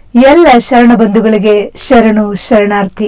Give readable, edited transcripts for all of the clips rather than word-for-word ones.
ಎಲ್ಲ ಶರಣ ಬಂಧುಗಳಿಗೆ ಶರಣು ಶರಣಾರ್ಥಿ.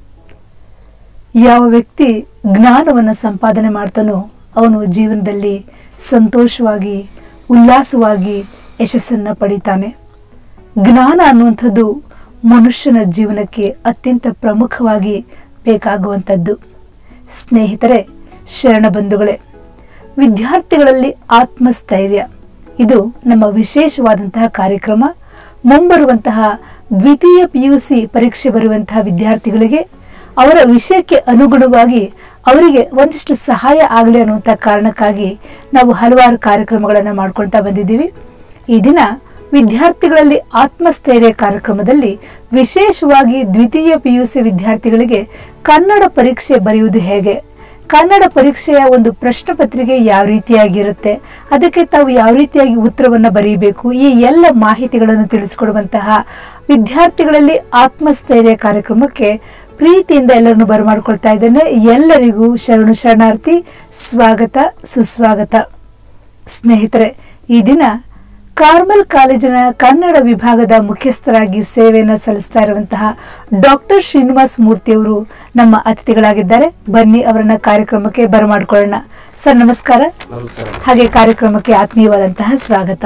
ಯಾವ ವ್ಯಕ್ತಿ ಜ್ಞಾನವನ್ನು ಸಂಪಾದನೆ ಮಾಡ್ತಾನೋ ಅವನು ಜೀವನದಲ್ಲಿ ಸಂತೋಷವಾಗಿ ಉಲ್ಲಾಸವಾಗಿ ಯಶಸ್ಸನ್ನು ಪಡಿತಾನೆ. ಜ್ಞಾನ ಅನ್ನುವಂಥದ್ದು ಮನುಷ್ಯನ ಜೀವನಕ್ಕೆ ಅತ್ಯಂತ ಪ್ರಮುಖವಾಗಿ ಬೇಕಾಗುವಂಥದ್ದು. ಸ್ನೇಹಿತರೆ, ಶರಣ ಬಂಧುಗಳೇ, ವಿದ್ಯಾರ್ಥಿಗಳಲ್ಲಿ ಆತ್ಮಸ್ಥೈರ್ಯ ಇದು ನಮ್ಮ ವಿಶೇಷವಾದಂತಹ ಕಾರ್ಯಕ್ರಮ. ಮುಂಬರುವಂತಹ ದ್ವಿತೀಯ PUC ಪರೀಕ್ಷೆ ಬರುವಂತಹ ವಿದ್ಯಾರ್ಥಿಗಳಿಗೆ ಅವರ ವಿಷಯಕ್ಕೆ ಅನುಗುಣವಾಗಿ ಅವರಿಗೆ ಒಂದಿಷ್ಟು ಸಹಾಯ ಆಗಲಿ ಅನ್ನುವಂಥ ಕಾರಣಕ್ಕಾಗಿ ನಾವು ಹಲವಾರು ಕಾರ್ಯಕ್ರಮಗಳನ್ನು ಮಾಡ್ಕೊಳ್ತಾ ಬಂದಿದ್ದೀವಿ. ಈ ದಿನ ವಿದ್ಯಾರ್ಥಿಗಳಲ್ಲಿ ಆತ್ಮಸ್ಥೈರ್ಯ ಕಾರ್ಯಕ್ರಮದಲ್ಲಿ ವಿಶೇಷವಾಗಿ ದ್ವಿತೀಯ PUC ವಿದ್ಯಾರ್ಥಿಗಳಿಗೆ ಕನ್ನಡ ಪರೀಕ್ಷೆ ಬರೆಯುವುದು ಹೇಗೆ, ಕನ್ನಡ ಪರೀಕ್ಷೆಯ ಒಂದು ಪ್ರಶ್ನೆ ಪತ್ರಿಕೆ ಯಾವ ರೀತಿಯಾಗಿರುತ್ತೆ, ಅದಕ್ಕೆ ತಾವು ಯಾವ ರೀತಿಯಾಗಿ ಉತ್ತರವನ್ನು ಬರೀಬೇಕು, ಈ ಎಲ್ಲ ಮಾಹಿತಿಗಳನ್ನು ತಿಳಿಸಿಕೊಡುವಂತಹ ವಿದ್ಯಾರ್ಥಿಗಳಲ್ಲಿ ಆತ್ಮಸ್ಥೈರ್ಯ ಕಾರ್ಯಕ್ರಮಕ್ಕೆ ಪ್ರೀತಿಯಿಂದ ಎಲ್ಲರನ್ನು ಬರಮಾಡ್ಕೊಳ್ತಾ ಇದ್ದೇನೆ. ಎಲ್ಲರಿಗೂ ಶರಣು ಶರಣಾರ್ಥಿ, ಸ್ವಾಗತ ಸುಸ್ವಾಗತ. ಸ್ನೇಹಿತರೆ, ಈ ದಿನ ಕಾರ್ಮಲ್ ಕಾಲೇಜಿನ ಕನ್ನಡ ವಿಭಾಗದ ಮುಖ್ಯಸ್ಥರಾಗಿ ಸೇವೆಯನ್ನು ಸಲ್ಲಿಸ್ತಾ ಇರುವಂತಹ ಡಾಕ್ಟರ್ ಶ್ರೀನಿವಾಸ್ ಮೂರ್ತಿಯವರು ನಮ್ಮ ಅತಿಥಿಗಳಾಗಿದ್ದಾರೆ. ಬನ್ನಿ ಅವರನ್ನ ಕಾರ್ಯಕ್ರಮಕ್ಕೆ ಬರಮಾಡ್ಕೊಳ್ಳೋಣ. ಸರ್ ನಮಸ್ಕಾರ. ಹಾಗೆ ಕಾರ್ಯಕ್ರಮಕ್ಕೆ ಆತ್ಮೀಯವಾದಂತಹ ಸ್ವಾಗತ.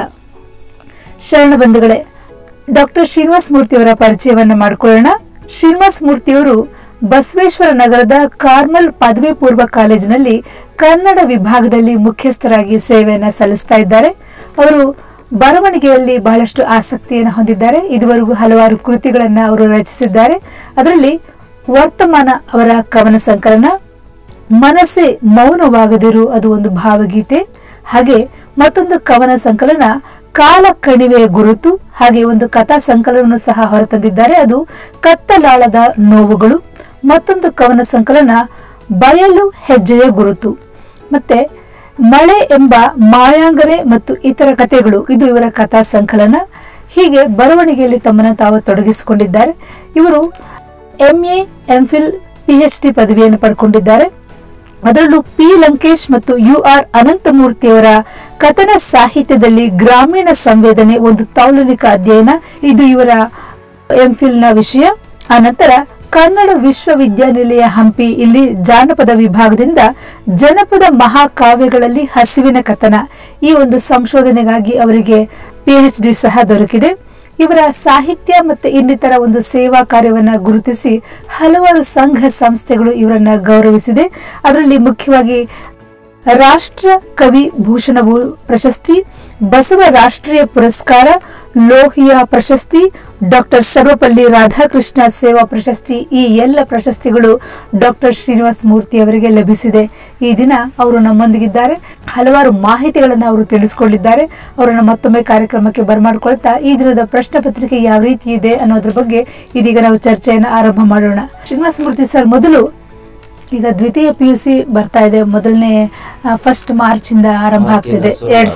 ಶರಣ ಬಂಧುಗಳೇ, ಡಾಕ್ಟರ್ ಶ್ರೀನಿವಾಸ್ ಮೂರ್ತಿಯವರ ಪರಿಚಯವನ್ನು ಮಾಡಿಕೊಳ್ಳೋಣ. ಶ್ರೀನಿವಾಸ್ ಮೂರ್ತಿಯವರು ಬಸವೇಶ್ವರ ನಗರದ ಕಾರ್ಮಲ್ ಪದವಿ ಪೂರ್ವ ಕಾಲೇಜಿನಲ್ಲಿ ಕನ್ನಡ ವಿಭಾಗದಲ್ಲಿ ಮುಖ್ಯಸ್ಥರಾಗಿ ಸೇವೆಯನ್ನು ಸಲ್ಲಿಸ್ತಾ ಇದ್ದಾರೆ. ಅವರು ಬರವಣಿಗೆಯಲ್ಲಿ ಬಹಳಷ್ಟು ಆಸಕ್ತಿಯನ್ನು ಹೊಂದಿದ್ದಾರೆ. ಇದುವರೆಗೂ ಹಲವಾರು ಕೃತಿಗಳನ್ನು ಅವರು ರಚಿಸಿದ್ದಾರೆ. ಅದರಲ್ಲಿ ವರ್ತಮಾನ ಅವರ ಕವನ ಸಂಕಲನ, ಮನಸ್ಸೇ ಮೌನವಾಗದಿರು ಅದು ಒಂದು ಭಾವಗೀತೆ, ಹಾಗೆ ಮತ್ತೊಂದು ಕವನ ಸಂಕಲನ ಕಾಲ ಕಣಿವೆಯ ಗುರುತು, ಹಾಗೆ ಒಂದು ಕಥಾ ಸಂಕಲನವನ್ನು ಸಹ ಹೊರತಂದಿದ್ದಾರೆ, ಅದು ಕತ್ತಲಾಳದ ನೋವುಗಳು. ಮತ್ತೊಂದು ಕವನ ಸಂಕಲನ ಬಯಲು ಹೆಜ್ಜೆಯ ಗುರುತು, ಮತ್ತೆ ಮಳೆ ಎಂಬ ಮಾಯಾಂಗನೆ ಮತ್ತು ಇತರ ಕಥೆಗಳು, ಇದು ಇವರ ಕಥಾ ಸಂಕಲನ. ಹೀಗೆ ಬರವಣಿಗೆಯಲ್ಲಿ ತಮ್ಮನ್ನು ತಾವು ತೊಡಗಿಸಿಕೊಂಡಿದ್ದಾರೆ. ಇವರು MA, MPhil, PhD ಪದವಿಯನ್ನು ಪಡ್ಕೊಂಡಿದ್ದಾರೆ. ಅದರಲ್ಲೂ P. ಲಂಕೇಶ್ ಮತ್ತು UR ಅನಂತಮೂರ್ತಿಯವರ ಕಥನ ಸಾಹಿತ್ಯದಲ್ಲಿ ಗ್ರಾಮೀಣ ಸಂವೇದನೆ ಒಂದು ತೌಲನಿಕ ಅಧ್ಯಯನ, ಇದು ಇವರ MPhil ನ ವಿಷಯ. ಆನಂತರ ಕನ್ನಡ ವಿಶ್ವವಿದ್ಯಾನಿಲಯ ಹಂಪಿ, ಇಲ್ಲಿ ಜಾನಪದ ವಿಭಾಗದಿಂದ ಜನಪದ ಮಹಾಕಾವ್ಯಗಳಲ್ಲಿ ಹಸಿವಿನ ಕಥನ, ಈ ಒಂದು ಸಂಶೋಧನೆಗಾಗಿ ಅವರಿಗೆ PhD ಸಹ ದೊರಕಿದೆ. ಇವರ ಸಾಹಿತ್ಯ ಮತ್ತು ಇನ್ನಿತರ ಒಂದು ಸೇವಾ ಕಾರ್ಯವನ್ನ ಗುರುತಿಸಿ ಹಲವಾರು ಸಂಘ ಸಂಸ್ಥೆಗಳು ಇವರನ್ನ ಗೌರವಿಸಿದೆ. ಅದರಲ್ಲಿ ಮುಖ್ಯವಾಗಿ ರಾಷ್ಟ್ರ ಕವಿ ಭೂಷಣ ಪ್ರಶಸ್ತಿ, ಬಸವ ರಾಷ್ಟ್ರೀಯ ಪುರಸ್ಕಾರ, ಲೋಹಿಯ ಪ್ರಶಸ್ತಿ, ಡಾಕ್ಟರ್ ಸರ್ವಪಲ್ಲಿ ರಾಧಾಕೃಷ್ಣ ಸೇವಾ ಪ್ರಶಸ್ತಿ, ಈ ಎಲ್ಲ ಪ್ರಶಸ್ತಿಗಳು ಡಾಕ್ಟರ್ ಶ್ರೀನಿವಾಸ್ ಮೂರ್ತಿ ಅವರಿಗೆ ಲಭಿಸಿದೆ. ಈ ದಿನ ಅವರು ನಮ್ಮೊಂದಿಗಿದ್ದಾರೆ. ಹಲವಾರು ಮಾಹಿತಿಗಳನ್ನು ಅವರು ತಿಳಿಸಿಕೊಂಡಿದ್ದಾರೆ. ಅವರನ್ನು ಮತ್ತೊಮ್ಮೆ ಕಾರ್ಯಕ್ರಮಕ್ಕೆ ಬರಮಾಡ್ಕೊಳ್ತಾ ಈ ದಿನದ ಪ್ರಶ್ನೆ ಪತ್ರಿಕೆ ಯಾವ ರೀತಿ ಇದೆ ಅನ್ನೋದ್ರ ಬಗ್ಗೆ ಇದೀಗ ನಾವು ಚರ್ಚೆಯನ್ನು ಆರಂಭ ಮಾಡೋಣ. ಶ್ರೀನಿವಾಸ್ ಮೂರ್ತಿ ಸರ್, ಮೊದಲು ಈಗ ದ್ವಿತೀಯ PUC ಬರ್ತಾ ಇದೆ. ಮೊದಲನೇ ಫಸ್ಟ್ ಮಾರ್ಚ್ ಇಂದ ಆರಂಭ ಆಗ್ತಿದೆ,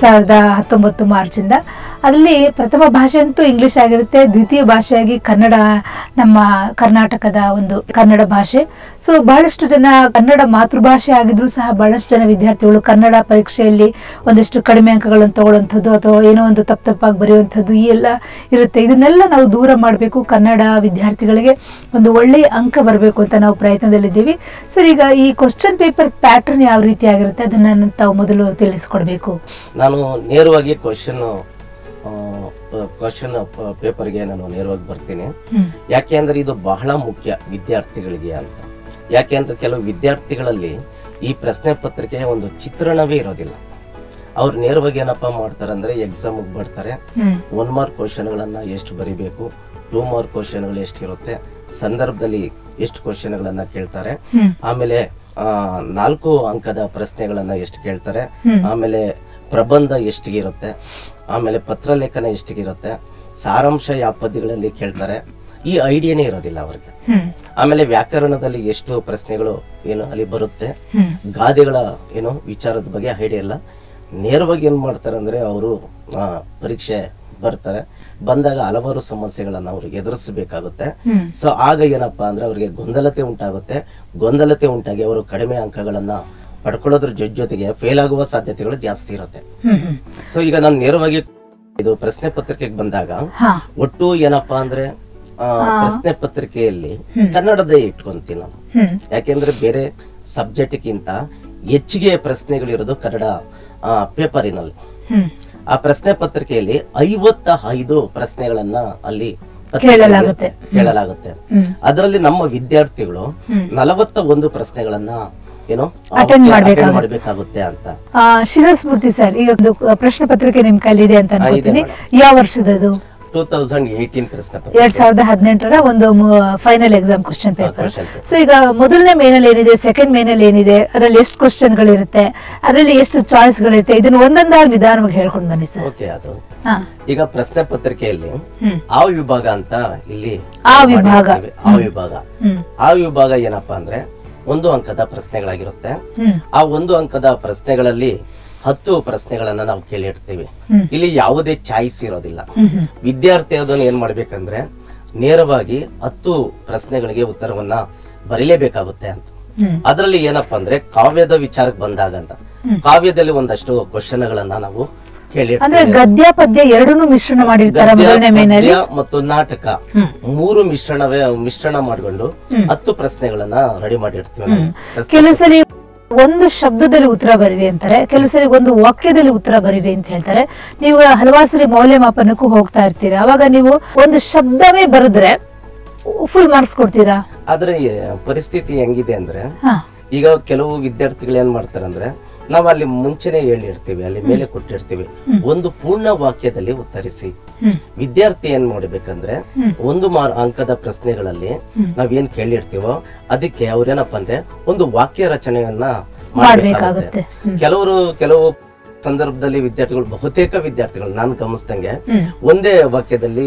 2019 ಮಾರ್ಚ್ ಇಂದ. ಅದರಲ್ಲಿ ಪ್ರಥಮ ಭಾಷೆ ಅಂತೂ ಇಂಗ್ಲಿಷ್ ಆಗಿರುತ್ತೆ, ದ್ವಿತೀಯ ಭಾಷೆಯಾಗಿ ಕನ್ನಡ, ನಮ್ಮ ಕರ್ನಾಟಕದ ಒಂದು ಕನ್ನಡ ಭಾಷೆ. ಸೊ ಬಹಳಷ್ಟು ಜನ ಕನ್ನಡ ಮಾತೃಭಾಷೆ ಆಗಿದ್ರು ಸಹ ಬಹಳಷ್ಟು ಜನ ವಿದ್ಯಾರ್ಥಿಗಳು ಕನ್ನಡ ಪರೀಕ್ಷೆಯಲ್ಲಿ ಒಂದಷ್ಟು ಕಡಿಮೆ ಅಂಕಗಳನ್ನು ತಗೊಳ್ಳುವಂಥದ್ದು ಅಥವಾ ಏನೋ ಒಂದು ತಪ್ಪಾಗಿ ಬರೆಯುವಂಥದ್ದು ಈ ಎಲ್ಲ ಇರುತ್ತೆ. ಇದನ್ನೆಲ್ಲ ನಾವು ದೂರ ಮಾಡಬೇಕು. ಕನ್ನಡ ವಿದ್ಯಾರ್ಥಿಗಳಿಗೆ ಒಂದು ಒಳ್ಳೆಯ ಅಂಕ ಬರಬೇಕು ಅಂತ ನಾವು ಪ್ರಯತ್ನದಲ್ಲಿದ್ದೀವಿ. ಸರ್, ಈಗ ಈ ಕ್ವಶನ್ ಪೇಪರ್ ಪ್ಯಾಟರ್ನ್ ಯಾವ ರೀತಿ ಆಗಿರುತ್ತೆ ಅದನ್ನ ತಾವು ಮೊದಲು ತಿಳಿಸ್ಕೊಡ್ಬೇಕು. ನಾನು ನೇರವಾಗಿ ಕ್ವಶನ್ ಪೇಪರ್ಗೆ ನಾನು ನೇರವಾಗಿ ಬರ್ತೀನಿ. ಯಾಕೆ ಅಂದ್ರೆ ಇದು ಬಹಳ ಮುಖ್ಯ ವಿದ್ಯಾರ್ಥಿಗಳಿಗೆ ಅಂತ. ಯಾಕೆ ಅಂದ್ರೆ ಕೆಲವು ವಿದ್ಯಾರ್ಥಿಗಳಲ್ಲಿ ಈ ಪ್ರಶ್ನೆ ಪತ್ರಿಕೆಯ ಒಂದು ಚಿತ್ರಣವೇ ಇರೋದಿಲ್ಲ. ಅವ್ರು ನೇರವಾಗಿ ಏನಪ್ಪಾ ಮಾಡ್ತಾರೆ ಅಂದ್ರೆ ಎಕ್ಸಾಮ್ ಬರ್ತಾರೆ, 1 ಮಾರ್ಕ್ ಕ್ವಶನ್ ಗಳನ್ನ ಎಷ್ಟು ಬರಿಬೇಕು, 2 ಮಾರ್ಕ್ ಕ್ವಶನ್ ಗಳು ಎಷ್ಟಿರುತ್ತೆ, ಸಂದರ್ಭದಲ್ಲಿ ಎಷ್ಟು ಕ್ವಶನ್ ಗಳನ್ನ ಕೇಳ್ತಾರೆ, ಆಮೇಲೆ 4 ಅಂಕದ ಪ್ರಶ್ನೆಗಳನ್ನ ಎಷ್ಟು ಕೇಳ್ತಾರೆ, ಆಮೇಲೆ ಪ್ರಬಂಧ ಎಷ್ಟಿಗಿರುತ್ತೆ, ಆಮೇಲೆ ಪತ್ರಲೇಖನ ಎಷ್ಟಿಗಿರುತ್ತೆ, ಸಾರಾಂಶ ಯಾವ ಪದ್ಯಗಳಲ್ಲಿ ಕೇಳ್ತಾರೆ, ಈ ಐಡಿಯಾನೇ ಇರೋದಿಲ್ಲ ಅವ್ರಿಗೆ. ಆಮೇಲೆ ವ್ಯಾಕರಣದಲ್ಲಿ ಎಷ್ಟು ಪ್ರಶ್ನೆಗಳು ಏನು ಅಲ್ಲಿ ಬರುತ್ತೆ, ಗಾದೆಗಳ ಏನು ವಿಚಾರದ ಬಗ್ಗೆ ಐಡಿಯಾ ಇಲ್ಲ. ನೇರವಾಗಿ ಏನ್ ಮಾಡ್ತಾರೆ ಅಂದ್ರೆ ಅವರು ಪರೀಕ್ಷೆ ಬರ್ತಾರೆ, ಬಂದಾಗ ಹಲವಾರು ಸಮಸ್ಯೆಗಳನ್ನ ಅವ್ರಿಗೆ ಎದುರಿಸಬೇಕಾಗುತ್ತೆ. ಸೊ ಆಗ ಏನಪ್ಪಾ ಅಂದ್ರೆ ಅವ್ರಿಗೆ ಗೊಂದಲತೆ ಉಂಟಾಗಿ ಅವರು ಕಡಿಮೆ ಅಂಕಗಳನ್ನ ಪಡ್ಕೊಳ್ಳೋದ್ರ ಜೊತೆಗೆ ಫೇಲ್ ಆಗುವ ಸಾಧ್ಯತೆಗಳು ಜಾಸ್ತಿ ಇರುತ್ತೆ. ಸೊ ಈಗ ನಾನು ನೇರವಾಗಿ ಇದು ಪ್ರಶ್ನೆ ಪತ್ರಿಕೆಗೆ ಬಂದಾಗ ಹಾ ಒಟ್ಟು ಏನಪ್ಪಾ ಅಂದ್ರೆ ಪ್ರಶ್ನೆ ಪತ್ರಿಕೆಯಲ್ಲಿ ಕನ್ನಡದೇ ಇಟ್ಕೊಂತೀನಿ ನಾನು. ಯಾಕೆಂದ್ರೆ ಬೇರೆ ಸಬ್ಜೆಕ್ಟ್ಗಿಂತ ಹೆಚ್ಚಿಗೆ ಪ್ರಶ್ನೆಗಳಿರೋದು ಕನ್ನಡ ಪೇಪರಿನಲ್ಲಿ. ಆ ಪ್ರಶ್ನೆ ಪತ್ರಿಕೆಯಲ್ಲಿ 55 ಪ್ರಶ್ನೆಗಳನ್ನ ಅಲ್ಲಿ ಕೇಳಲಾಗುತ್ತೆ. ಅದರಲ್ಲಿ ನಮ್ಮ ವಿದ್ಯಾರ್ಥಿಗಳು 41 ಪ್ರಶ್ನೆಗಳನ್ನ ಏನೋ ಅಟೆಂಡ್ ಮಾಡ್ಬೇಕಾಗುತ್ತೆ ಅಂತ. ಶಿವಸ್ಮೂರ್ತಿ ಸರ್, ಈಗ ಪ್ರಶ್ನೆ ಪತ್ರಿಕೆ ನಿಮ್ ಕೈಲಿದೆ ಅಂತ ಅನ್ಕೋತೀನಿ. ಯಾವ ವರ್ಷದದು? 2018 ಪ್ರಶ್ನೆ 2018 ಒಂದು final exam question paper. So ಈಗ ಮೊದಲನೇ ಮೇನಲ್ಲಿ ಏನಿದೆ, ಸೆಕೆಂಡ್ ಮೇನಲ್ಲಿ ಏನಿದೆ, ಅದರಲ್ಲಿ ಎಷ್ಟು ಕ್ವಶನ್ ಗಳಿರುತ್ತೆ, ಅದರಲ್ಲಿ ಎಷ್ಟು ಚಾಯ್ಸ್ ಗಳಿರುತ್ತೆ, ಇದನ್ನ ಒಂದೊಂದಾಗಿ ನಿಧಾನವಾಗಿ ಹೇಳ್ಕೊಂಡು ಬನ್ನಿ ಸರ್. ಓಕೆ, ಅದು ಈಗ ಪ್ರಶ್ನೆ ಪತ್ರಿಕೆಯಲ್ಲಿ ಆ ವಿಭಾಗ ಅಂತ ಇಲ್ಲಿ ಆ ವಿಭಾಗ ಏನಪ್ಪಾ ಅಂದ್ರೆ 1 ಅಂಕದ ಪ್ರಶ್ನೆಗಳಾಗಿರುತ್ತೆ. ಆ 1 ಅಂಕದ ಪ್ರಶ್ನೆಗಳಲ್ಲಿ 10 ಪ್ರಶ್ನೆಗಳನ್ನ ನಾವು ಕೇಳಿರ್ತೀವಿ. ಇಲ್ಲಿ ಯಾವುದೇ ಚಾಯ್ಸ್ ಇರೋದಿಲ್ಲ. ವಿದ್ಯಾರ್ಥಿ ಅದನ್ನು ಏನ್ ಮಾಡ್ಬೇಕಂದ್ರೆ ನೇರವಾಗಿ 10 ಪ್ರಶ್ನೆಗಳಿಗೆ ಉತ್ತರವನ್ನ ಬರೀಲೇಬೇಕಾಗುತ್ತೆ ಅಂತ. ಅದರಲ್ಲಿ ಏನಪ್ಪಾ ಅಂದ್ರೆ ಕಾವ್ಯದ ವಿಚಾರಕ್ಕೆ ಬಂದಾಗ ಅಂತ, ಕಾವ್ಯದಲ್ಲಿ ಒಂದಷ್ಟು ಕ್ವಶನ್ಗಳನ್ನ ನಾವು ಅಂದ್ರೆ ಗದ್ಯ ಪದ್ಯ ಎರಡನ್ನೂ ಮಿಶ್ರಣ ಮಾಡಿರ್ತಾರೆ. ಮತ್ತು ನಾಟಕ 3 ಮಿಶ್ರಣ ಮಾಡಿಕೊಂಡು 10 ಪ್ರಶ್ನೆಗಳನ್ನ ರೆಡಿ ಮಾಡಿರ್ತೀವಿ. ಕೆಲವು ಸರಿ ಒಂದು ಶಬ್ದದಲ್ಲಿ ಉತ್ತರ ಬರೀರಿ ಅಂತಾರೆ, ಕೆಲವು ಸರಿ ಒಂದು ವಾಕ್ಯದಲ್ಲಿ ಉತ್ತರ ಬರೀರಿ ಅಂತ ಹೇಳ್ತಾರೆ. ನೀವು ಹಲವಾರು ಸರಿ ಮೌಲ್ಯಮಾಪನಕ್ಕೂ ಹೋಗ್ತಾ ಇರ್ತೀರಾ, ಅವಾಗ ನೀವು ಒಂದು ಶಬ್ದವೇ ಬರೆದ್ರೆ ಫುಲ್ ಮಾರ್ಕ್ಸ್ ಕೊಡ್ತೀರಾ? ಆದ್ರೆ ಪರಿಸ್ಥಿತಿ ಹೆಂಗಿದೆ ಅಂದ್ರೆ, ಈಗ ಕೆಲವು ವಿದ್ಯಾರ್ಥಿಗಳು ಏನ್ ಮಾಡ್ತಾರೆ ಅಂದ್ರೆ, ನಾವು ಅಲ್ಲಿ ಮುಂಚೆನೆ ಹೇಳಿರ್ತೀವಿ, ಅಲ್ಲಿ ಮೇಲೆ ಕೊಟ್ಟಿರ್ತೀವಿ, ಒಂದು ಪೂರ್ಣ ವಾಕ್ಯದಲ್ಲಿ ಉತ್ತರಿಸಿ. ವಿದ್ಯಾರ್ಥಿ ಏನ್ ಮಾಡ್ಬೇಕಂದ್ರೆ 1 ಅಂಕದ ಪ್ರಶ್ನೆಗಳಲ್ಲಿ ನಾವೇನ್ ಕೇಳಿರ್ತೀವೋ ಅದಕ್ಕೆ ಅವ್ರೇನಪ್ಪ ಅಂದ್ರೆ ಒಂದು ವಾಕ್ಯ ರಚನೆಯನ್ನ ಮಾಡಬೇಕಾಗುತ್ತೆ. ಕೆಲವು ಸಂದರ್ಭದಲ್ಲಿ ವಿದ್ಯಾರ್ಥಿಗಳು, ಬಹುತೇಕ ವಿದ್ಯಾರ್ಥಿಗಳು ನಾನು ಗಮನಿಸಿದಂಗೆ ಒಂದೇ ವಾಕ್ಯದಲ್ಲಿ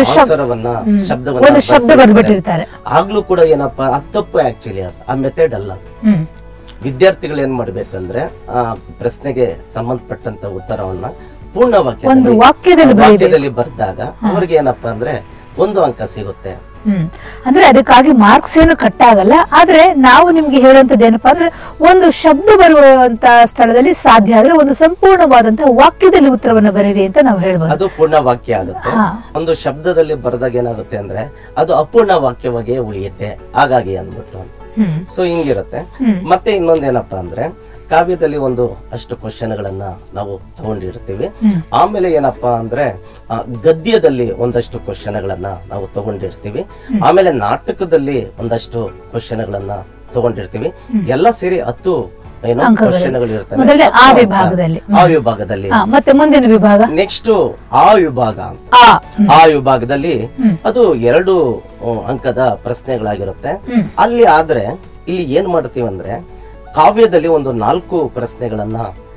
ಶಬ್ದವನ್ನ ಆಗ್ಲೂ ಕೂಡ ಏನಪ್ಪಾ ಅದು ತಪ್ಪು. ಆಕ್ಚುಲಿ ಆ ಮೆಥಡ್ ಅಲ್ಲ. ವಿದ್ಯಾರ್ಥಿಗಳು ಏನ್ ಮಾಡ್ಬೇಕಂದ್ರೆ ಆ ಪ್ರಶ್ನೆಗೆ ಸಂಬಂಧಪಟ್ಟಂತ ಉತ್ತರವನ್ನ ಪೂರ್ಣ ವಾಕ್ಯದಲ್ಲಿ ಬರ್ದಾಗ ಅವ್ರಿಗೆ ಏನಪ್ಪಾ ಅಂದ್ರೆ 1 ಅಂಕ ಸಿಗುತ್ತೆ. ಅಂದ್ರೆ ಅದಕ್ಕಾಗಿ ಮಾರ್ಕ್ಸ್ ಏನು ಕಟ್ ಆಗಲ್ಲ. ಆದ್ರೆ ನಾವು ನಿಮ್ಗೆ ಹೇಳುವಂತದ್ದು ಏನಪ್ಪಾ ಅಂದ್ರೆ, ಒಂದು ಶಬ್ದ ಬರುವಂತ ಸ್ಥಳದಲ್ಲಿ ಸಾಧ್ಯ ಆದ್ರೆ ಒಂದು ಸಂಪೂರ್ಣವಾದಂತಹ ವಾಕ್ಯದಲ್ಲಿ ಉತ್ತರವನ್ನ ಬರೀರಿ ಅಂತ ನಾವು ಹೇಳ್ಬೋದು. ಅದು ಪೂರ್ಣ ವಾಕ್ಯ ಆಗುತ್ತೆ. ಒಂದು ಶಬ್ದದಲ್ಲಿ ಬರೆದಾಗ ಏನಾಗುತ್ತೆ ಅಂದ್ರೆ ಅದು ಅಪೂರ್ಣ ವಾಕ್ಯವಾಗಿ ಉಳಿಯುತ್ತೆ. ಹಾಗಾಗಿ ಅಂದ್ಬಿಟ್ಟು ಸೊ ಹಿಂಗಿರುತ್ತೆ. ಮತ್ತೆ ಇನ್ನೊಂದೇನಪ್ಪಾ ಅಂದ್ರೆ, ಕಾವ್ಯದಲ್ಲಿ ಒಂದು ಅಷ್ಟು ಕ್ವಶನ್ಗಳನ್ನ ನಾವು ತಗೊಂಡಿರ್ತೀವಿ. ಆಮೇಲೆ ಏನಪ್ಪಾ ಅಂದ್ರೆ ಗದ್ಯದಲ್ಲಿ ಒಂದಷ್ಟು ಕ್ವಶನ್ಗಳನ್ನ ನಾವು ತಗೊಂಡಿರ್ತೀವಿ. ಆಮೇಲೆ ನಾಟಕದಲ್ಲಿ ಒಂದಷ್ಟು ಕ್ವಶನ್ಗಳನ್ನ ತಗೊಂಡಿರ್ತೀವಿ. ಎಲ್ಲ ಸೇರಿ 10 ಕ್ವಶನ್ಗಳು ಇರ್ತವೆ ಆ ವಿಭಾಗದಲ್ಲಿ. ಮತ್ತೆ ಮುಂದಿನ ವಿಭಾಗ ನೆಕ್ಸ್ಟ್ ಆ ವಿಭಾಗ ಅಂತ, ಆ ವಿಭಾಗದಲ್ಲಿ ಅದು 2 ಅಂಕದ ಪ್ರಶ್ನೆಗಳಾಗಿರುತ್ತೆ. ಅಲ್ಲಿ ಆದ್ರೆ ಇಲ್ಲಿ ಏನ್ ಮಾಡ್ತೀವಿ ಅಂದ್ರೆ, ಕಾವ್ಯದಲ್ಲಿ ಒಂದು 4 ಪ್ರಶ್ನೆಗಳನ್ನ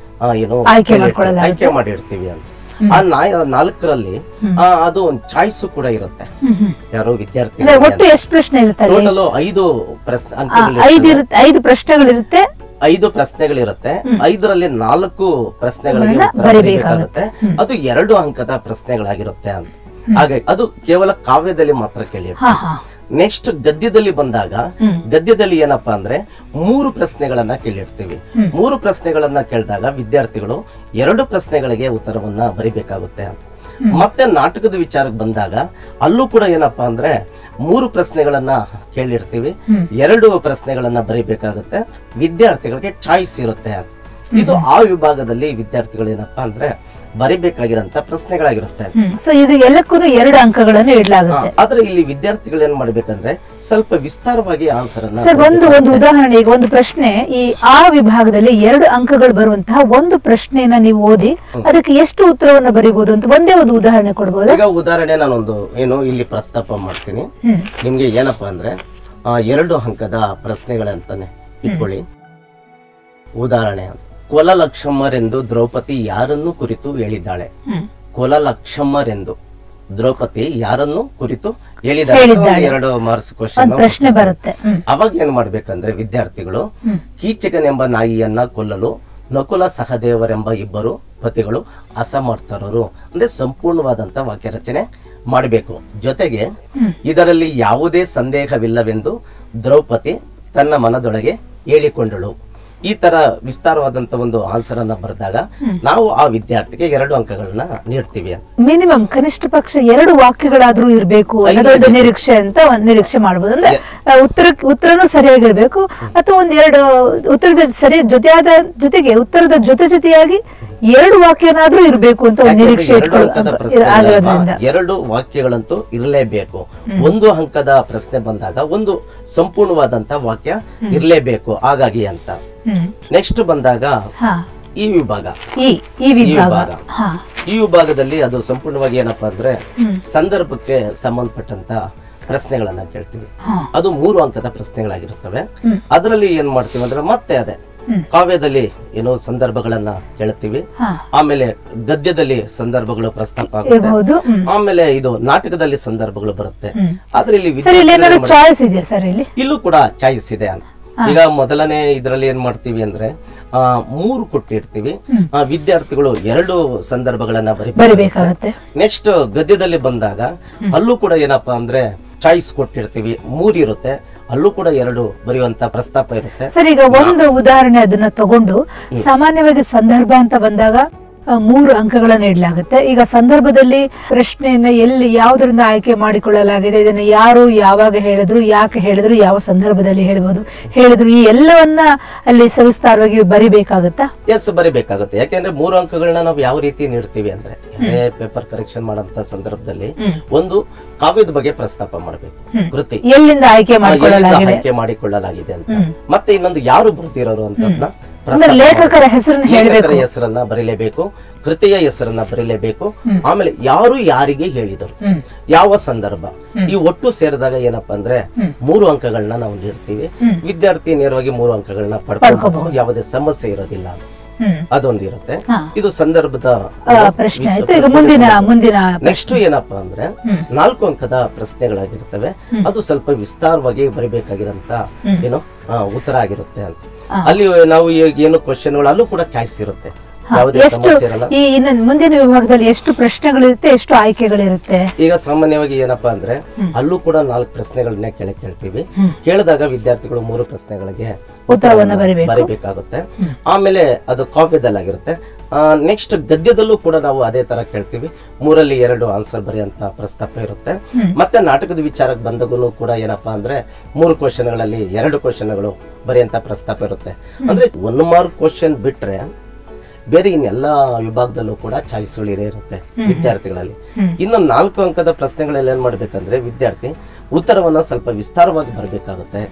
ಆಯ್ಕೆ ಮಾಡಿರ್ತೀವಿ ಅಂತ. ಆ 4ರಲ್ಲಿ ಅದು ಒಂದು ಚಾಯ್ಸ್ ಕೂಡ ಇರುತ್ತೆ. ಯಾರೋ ವಿದ್ಯಾರ್ಥಿ ಎಷ್ಟು ಪ್ರಶ್ನೆ ಇರುತ್ತೆ? ಟೋಟಲ್ 5 ಪ್ರಶ್ನೆಗಳಿರುತ್ತೆ. 5 ಪ್ರಶ್ನೆಗಳಿರುತ್ತೆ. 5ರಲ್ಲಿ 4 ಪ್ರಶ್ನೆಗಳಿಗೆ ಉತ್ತರ ಬರೀಬೇಕಾಗುತ್ತೆ. ಅದು 2 ಅಂಕದ ಪ್ರಶ್ನೆಗಳಾಗಿರುತ್ತೆ ಅಂತ. ಹಾಗಾಗಿ ಅದು ಕೇವಲ ಕಾವ್ಯದಲ್ಲಿ ಮಾತ್ರ ಕೇಳಿರ್ತೀವಿ. ನೆಕ್ಸ್ಟ್ ಗದ್ಯದಲ್ಲಿ ಬಂದಾಗ, ಗದ್ಯದಲ್ಲಿ ಏನಪ್ಪಾ ಅಂದ್ರೆ 3 ಪ್ರಶ್ನೆಗಳನ್ನ ಕೇಳಿರ್ತೀವಿ. 3 ಪ್ರಶ್ನೆಗಳನ್ನ ಕೇಳಿದಾಗ ವಿದ್ಯಾರ್ಥಿಗಳು 2 ಪ್ರಶ್ನೆಗಳಿಗೆ ಉತ್ತರವನ್ನ ಬರಿಬೇಕಾಗುತ್ತೆ. ಮತ್ತೆ ನಾಟಕದ ವಿಚಾರಕ್ಕೆ ಬಂದಾಗ ಅಲ್ಲೂ ಕೂಡ ಏನಪ್ಪಾ ಅಂದ್ರೆ 3 ಪ್ರಶ್ನೆಗಳನ್ನ ಕೇಳಿರ್ತೀವಿ, 2 ಪ್ರಶ್ನೆಗಳನ್ನ ಬರಿಬೇಕಾಗುತ್ತೆ. ವಿದ್ಯಾರ್ಥಿಗಳಿಗೆ ಚಾಯ್ಸ್ ಇರುತ್ತೆ. ಇದು ಆ ವಿಭಾಗದಲ್ಲಿ ವಿದ್ಯಾರ್ಥಿಗಳು ಏನಪ್ಪಾ ಅಂದ್ರೆ ಬರಿಬೇಕಾಗಿರಂತ ಪ್ರಶ್ನೆಗಳಾಗಿರುತ್ತೆ. ಸೊ ಇದು ಎಲ್ಲಕ್ಕೂ 2 ಅಂಕಗಳನ್ನು ಇಡಲಾಗುತ್ತೆ. ಆದ್ರೆ ಇಲ್ಲಿ ವಿದ್ಯಾರ್ಥಿಗಳು ಏನ್ ಮಾಡ್ಬೇಕಂದ್ರೆ ಸ್ವಲ್ಪ ವಿಸ್ತಾರವಾಗಿ ಆನ್ಸರ್ ಅನ್ನ. ಸರ್, ಒಂದು ಉದಾಹರಣೆ, ಈಗ ಒಂದು ಪ್ರಶ್ನೆ ಈ ಆ ವಿಭಾಗದಲ್ಲಿ 2 ಅಂಕಗಳು ಬರುವಂತಹ ಒಂದು ಪ್ರಶ್ನೆಯನ್ನ ನೀವು ಓದಿ ಅದಕ್ಕೆ ಎಷ್ಟು ಉತ್ತರವನ್ನ ಬರೀಬಹುದು ಅಂತ ಒಂದೇ ಒಂದು ಉದಾಹರಣೆ ಕೊಡಬಹುದು? ಈಗ ಉದಾಹರಣೆ ನಾನೊಂದು ಇಲ್ಲಿ ಪ್ರಸ್ತಾಪ ಮಾಡ್ತೀನಿ ನಿಮ್ಗೆ. ಏನಪ್ಪಾ ಅಂದ್ರೆ 2 ಅಂಕದ ಪ್ರಶ್ನೆಗಳಂತಾನೆ ಇಟ್ಕೊಳ್ಳಿ. ಉದಾಹರಣೆ ಅಂತ, ಕೊಲಲಕ್ಷಮ್ಮರೆಂದು ದ್ರೌಪದಿ ಯಾರನ್ನು ಕುರಿತು ಹೇಳಿದ್ದಾಳೆ? ಕೊಲಲಕ್ಷಮ್ಮರೆಂದು ದ್ರೌಪದಿ ಯಾರನ್ನು ಕುರಿತು ಹೇಳಿದ್ದಾಳೆ? 2 ಮಾರ್ಕ್ಸ್ ಪ್ರಶ್ನೆ ಬರುತ್ತೆ. ಅವಾಗ ಏನ್ ಮಾಡ್ಬೇಕಂದ್ರೆ ವಿದ್ಯಾರ್ಥಿಗಳು ಕೀಚಕನೆಂಬ ನಾಯಿಯನ್ನ ಕೊಲ್ಲಲು ನಕುಲ ಸಹದೇವರೆಂಬ 2 ಪತಿಗಳು ಅಸಮರ್ಥರು ಅಂದ್ರೆ ಸಂಪೂರ್ಣವಾದಂತ ವಾಕ್ಯ ರಚನೆ ಮಾಡಬೇಕು. ಜೊತೆಗೆ ಇದರಲ್ಲಿ ಯಾವುದೇ ಸಂದೇಹವಿಲ್ಲವೆಂದು ದ್ರೌಪದಿ ತನ್ನ ಮನದೊಳಗೆ ಹೇಳಿಕೊಂಡಳು. ಈ ತರ ವಿಸ್ತಾರವಾದಂತ ಒಂದು ಆನ್ಸರ್ ಅನ್ನ ಬರೆದಾಗ ನಾವು ಆ ವಿದ್ಯಾರ್ಥಿಗೆ 2 ಅಂಕಗಳನ್ನ ನೀಡ್ತೀವಿ. ಮಿನಿಮಮ್ ಕನಿಷ್ಠ ಪಕ್ಷ 2 ವಾಕ್ಯಗಳಾದ್ರೂ ಇರಬೇಕು ಅನ್ನೋದು ನಿರೀಕ್ಷೆ ಅಂತ ಒಂದ್ ನಿರೀಕ್ಷೆ ಮಾಡಬಹುದು. ಅಂದ್ರೆ ಉತ್ತರನೂ ಸರಿಯಾಗಿರ್ಬೇಕು ಅಥವಾ ಒಂದ್ 2 ಉತ್ತರದ ಸರಿ ಜೊತೆಗೆ ಉತ್ತರದ ಜೊತೆಯಾಗಿ 2 ವಾಕ್ಯನಾದ್ರೂ ಇರಬೇಕು ಅಂತ ಒಂದು ನಿರೀಕ್ಷೆ ಆಗಿರೋದ್ರಿಂದ 2 ವಾಕ್ಯಗಳಂತೂ ಇರಲೇಬೇಕು. 1 ಅಂಕದ ಪ್ರಶ್ನೆ ಬಂದಾಗ ಒಂದು ಸಂಪೂರ್ಣವಾದಂತ ವಾಕ್ಯ ಇರಲೇಬೇಕು ಹಾಗಾಗಿ ಅಂತ. ನೆಕ್ಸ್ಟ್ ಬಂದಾಗ ಈ ವಿಭಾಗ, ಈ ವಿಭಾಗದಲ್ಲಿ ಅದು ಸಂಪೂರ್ಣವಾಗಿ ಏನಪ್ಪಾ ಅಂದ್ರೆ ಸಂದರ್ಭಕ್ಕೆ ಸಂಬಂಧಪಟ್ಟಂತ ಪ್ರಶ್ನೆಗಳನ್ನ ಕೇಳ್ತೀವಿ. ಅದು 3 ಅಂಕದ ಪ್ರಶ್ನೆಗಳಾಗಿರುತ್ತವೆ. ಅದರಲ್ಲಿ ಏನ್ ಮಾಡ್ತೀವಿ ಅಂದ್ರೆ ಮತ್ತೆ ಅದೇ ಕಾವ್ಯದಲ್ಲಿ ಏನೋ ಸಂದರ್ಭಗಳನ್ನ ಕೇಳ್ತೀವಿ, ಆಮೇಲೆ ಗದ್ಯದಲ್ಲಿ ಸಂದರ್ಭಗಳು ಪ್ರಸ್ತಾಪ ಆಗುತ್ತೆ, ಆಮೇಲೆ ಇದು ನಾಟಕದಲ್ಲಿ ಸಂದರ್ಭಗಳು ಬರುತ್ತೆ. ಆದ್ರೆ ಇಲ್ಲಿ ಇಲ್ಲೂ ಕೂಡ ಚಾಯ್ಸ್ ಇದೆ ಅಂತ. ಈಗ ಮೊದಲನೇ ಇದರಲ್ಲಿ ಏನ್ ಮಾಡ್ತೀವಿ ಅಂದ್ರೆ 3 ಕೊಟ್ಟಿರ್ತೀವಿ, ವಿದ್ಯಾರ್ಥಿಗಳು 2 ಸಂದರ್ಭಗಳನ್ನ ಬರಿಬೇಕಾಗುತ್ತೆ. ನೆಕ್ಸ್ಟ್ ಗದ್ಯದಲ್ಲಿ ಬಂದಾಗ ಅಲ್ಲೂ ಕೂಡ ಏನಪ್ಪಾ ಅಂದ್ರೆ ಚಾಯ್ಸ್ ಕೊಟ್ಟಿರ್ತೀವಿ, 3 ಇರುತ್ತೆ, ಅಲ್ಲೂ ಕೂಡ 2 ಬರೆಯುವಂತ ಪ್ರಸ್ತಾಪ ಇರುತ್ತೆ. ಸರ್, ಈಗ ಒಂದು ಉದಾಹರಣೆ ಅದನ್ನ ತಗೊಂಡು ಸಾಮಾನ್ಯವಾಗಿ ಸಂದರ್ಭ ಅಂತ ಬಂದಾಗ 3 ಅಂಕಗಳನ್ನ ನೀಡಲಾಗುತ್ತೆ. ಈಗ ಸಂದರ್ಭದಲ್ಲಿ ಪ್ರಶ್ನೆಯನ್ನ ಎಲ್ಲಿ ಯಾವುದರಿಂದ ಆಯ್ಕೆ ಮಾಡಿಕೊಳ್ಳಲಾಗಿದೆ, ಇದನ್ನ ಯಾರು ಯಾವಾಗ ಹೇಳಿದ್ರು, ಯಾಕೆ ಹೇಳಿದ್ರು, ಯಾವ ಸಂದರ್ಭದಲ್ಲಿ ಹೇಳಿದ್ರು ಈ ಎಲ್ಲವನ್ನ ಅಲ್ಲಿ ಸವಿಸ್ತಾರವಾಗಿ ಬರಿಬೇಕಾಗತ್ತಾ? ಎಸ್, ಬರಿಬೇಕಾಗುತ್ತೆ. ಯಾಕೆಂದ್ರೆ 3 ಅಂಕಗಳನ್ನ ನಾವು ಯಾವ ರೀತಿ ನೀಡ್ತೀವಿ ಅಂದ್ರೆ ಪೇಪರ್ ಕರೆಕ್ಷನ್ ಮಾಡಂತ ಸಂದರ್ಭದಲ್ಲಿ ಒಂದು ಕಾವ್ಯದ ಬಗ್ಗೆ ಪ್ರಸ್ತಾಪ ಮಾಡಬೇಕು, ಕೃತಿ ಎಲ್ಲಿಂದ ಆಯ್ಕೆ ಮಾಡಿಕೊಳ್ಳಲಾಗಿದೆ ಅಂತ, ಮತ್ತೆ ಇನ್ನೊಂದು ಯಾರು ಬರ್ತಿರೋರು ಅಂತ ಲೇಖಕರ ಹೆಸರನ್ನ ಬರೀಲೇಬೇಕು, ಕೃತಿಯ ಹೆಸರನ್ನ ಬರೀಲೇಬೇಕು, ಆಮೇಲೆ ಯಾರು ಯಾರಿಗೆ ಹೇಳಿದರು, ಯಾವ ಸಂದರ್ಭ, ಈ ಒಟ್ಟು ಸೇರಿದಾಗ ಏನಪ್ಪಾ ಅಂದ್ರೆ 3 ಅಂಕಗಳನ್ನ ನಾವು ನೀಡ್ತೀವಿ. ವಿದ್ಯಾರ್ಥಿ ನೇರವಾಗಿ 3 ಅಂಕಗಳನ್ನ ಪಡ್ಕೋಬಹುದು, ಯಾವುದೇ ಸಮಸ್ಯೆ ಇರೋದಿಲ್ಲ. ಅದೊಂದು ಇರುತ್ತೆ. ಇದು ಸಂದರ್ಭದ ಪ್ರಶ್ನೆ. ನೆಕ್ಸ್ಟ್ ಏನಪ್ಪಾ ಅಂದ್ರೆ 4 ಅಂಕದ ಪ್ರಶ್ನೆಗಳಾಗಿರ್ತವೆ. ಅದು ಸ್ವಲ್ಪ ವಿಸ್ತಾರವಾಗಿ ಬರಿಬೇಕಾಗಿರಂತ ಏನು ಉತ್ತರ ಆಗಿರುತ್ತೆ ಅಂತ. ಅಲ್ಲಿ ನಾವು ಏನು ಕ್ವಶನ್ಗಳು ಅಲ್ಲೂ ಕೂಡ ಚಾಯ್ಸ್ ಇರುತ್ತೆ, ಮುಂದಿನ ವಿಭಾಗದಲ್ಲಿ ಎಷ್ಟು ಪ್ರಶ್ನೆಗಳಿರುತ್ತೆ, ಎಷ್ಟು ಆಯ್ಕೆಗಳಿರುತ್ತೆ? ಈಗ ಸಾಮಾನ್ಯವಾಗಿ ಏನಪ್ಪಾ ಅಂದ್ರೆ ಅಲ್ಲೂ ಕೂಡ 4 ಪ್ರಶ್ನೆಗಳನ್ನ ಕೇಳ್ತೀವಿ. ಕೇಳಿದಾಗ ವಿದ್ಯಾರ್ಥಿಗಳು 3 ಪ್ರಶ್ನೆಗಳಿಗೆ ಉತ್ತರವನ್ನು ಬರೀಬೇಕಾಗುತ್ತೆ. ಆಮೇಲೆ ಅದು ಕಾವ್ಯದಲ್ಲಾಗಿರುತ್ತೆ. ನೆಕ್ಸ್ಟ್ ಗದ್ಯದಲ್ಲೂ ಕೂಡ ನಾವು ಅದೇ ತರ ಕೇಳ್ತೀವಿ, 3ರಲ್ಲಿ 2 ಆನ್ಸರ್ ಬರೆಯಂತ ಪ್ರಸ್ತಾಪ ಇರುತ್ತೆ. ಮತ್ತೆ ನಾಟಕದ ವಿಚಾರಕ್ಕೆ ಬಂದಾಗೂ ಕೂಡ ಏನಪ್ಪಾ ಅಂದ್ರೆ 3 ಕ್ವಶನ್ಗಳಲ್ಲಿ 2 ಕ್ವಶನ್ಗಳು ಬರೆಯಂತ ಪ್ರಸ್ತಾಪ ಇರುತ್ತೆ. ಅಂದ್ರೆ 1 ಮಾರ್ಕ್ ಕ್ವಶನ್ ಬಿಟ್ರೆ ಬೇರೆ ಇನ್ನೆಲ್ಲಾ ವಿಭಾಗದಲ್ಲೂ ಕೂಡ ಚಾಯ್ಸ್ಗಳು ಇರುತ್ತೆ ವಿದ್ಯಾರ್ಥಿಗಳಲ್ಲಿ. ಇನ್ನು 4 ಅಂಕದ ಪ್ರಶ್ನೆಗಳಲ್ಲಿ ಏನ್ ಮಾಡ್ಬೇಕಂದ್ರೆ ವಿದ್ಯಾರ್ಥಿ ಉತ್ತರವನ್ನ ಸ್ವಲ್ಪ ವಿಸ್ತಾರವಾಗಿ ಬರಬೇಕಾಗುತ್ತೆ.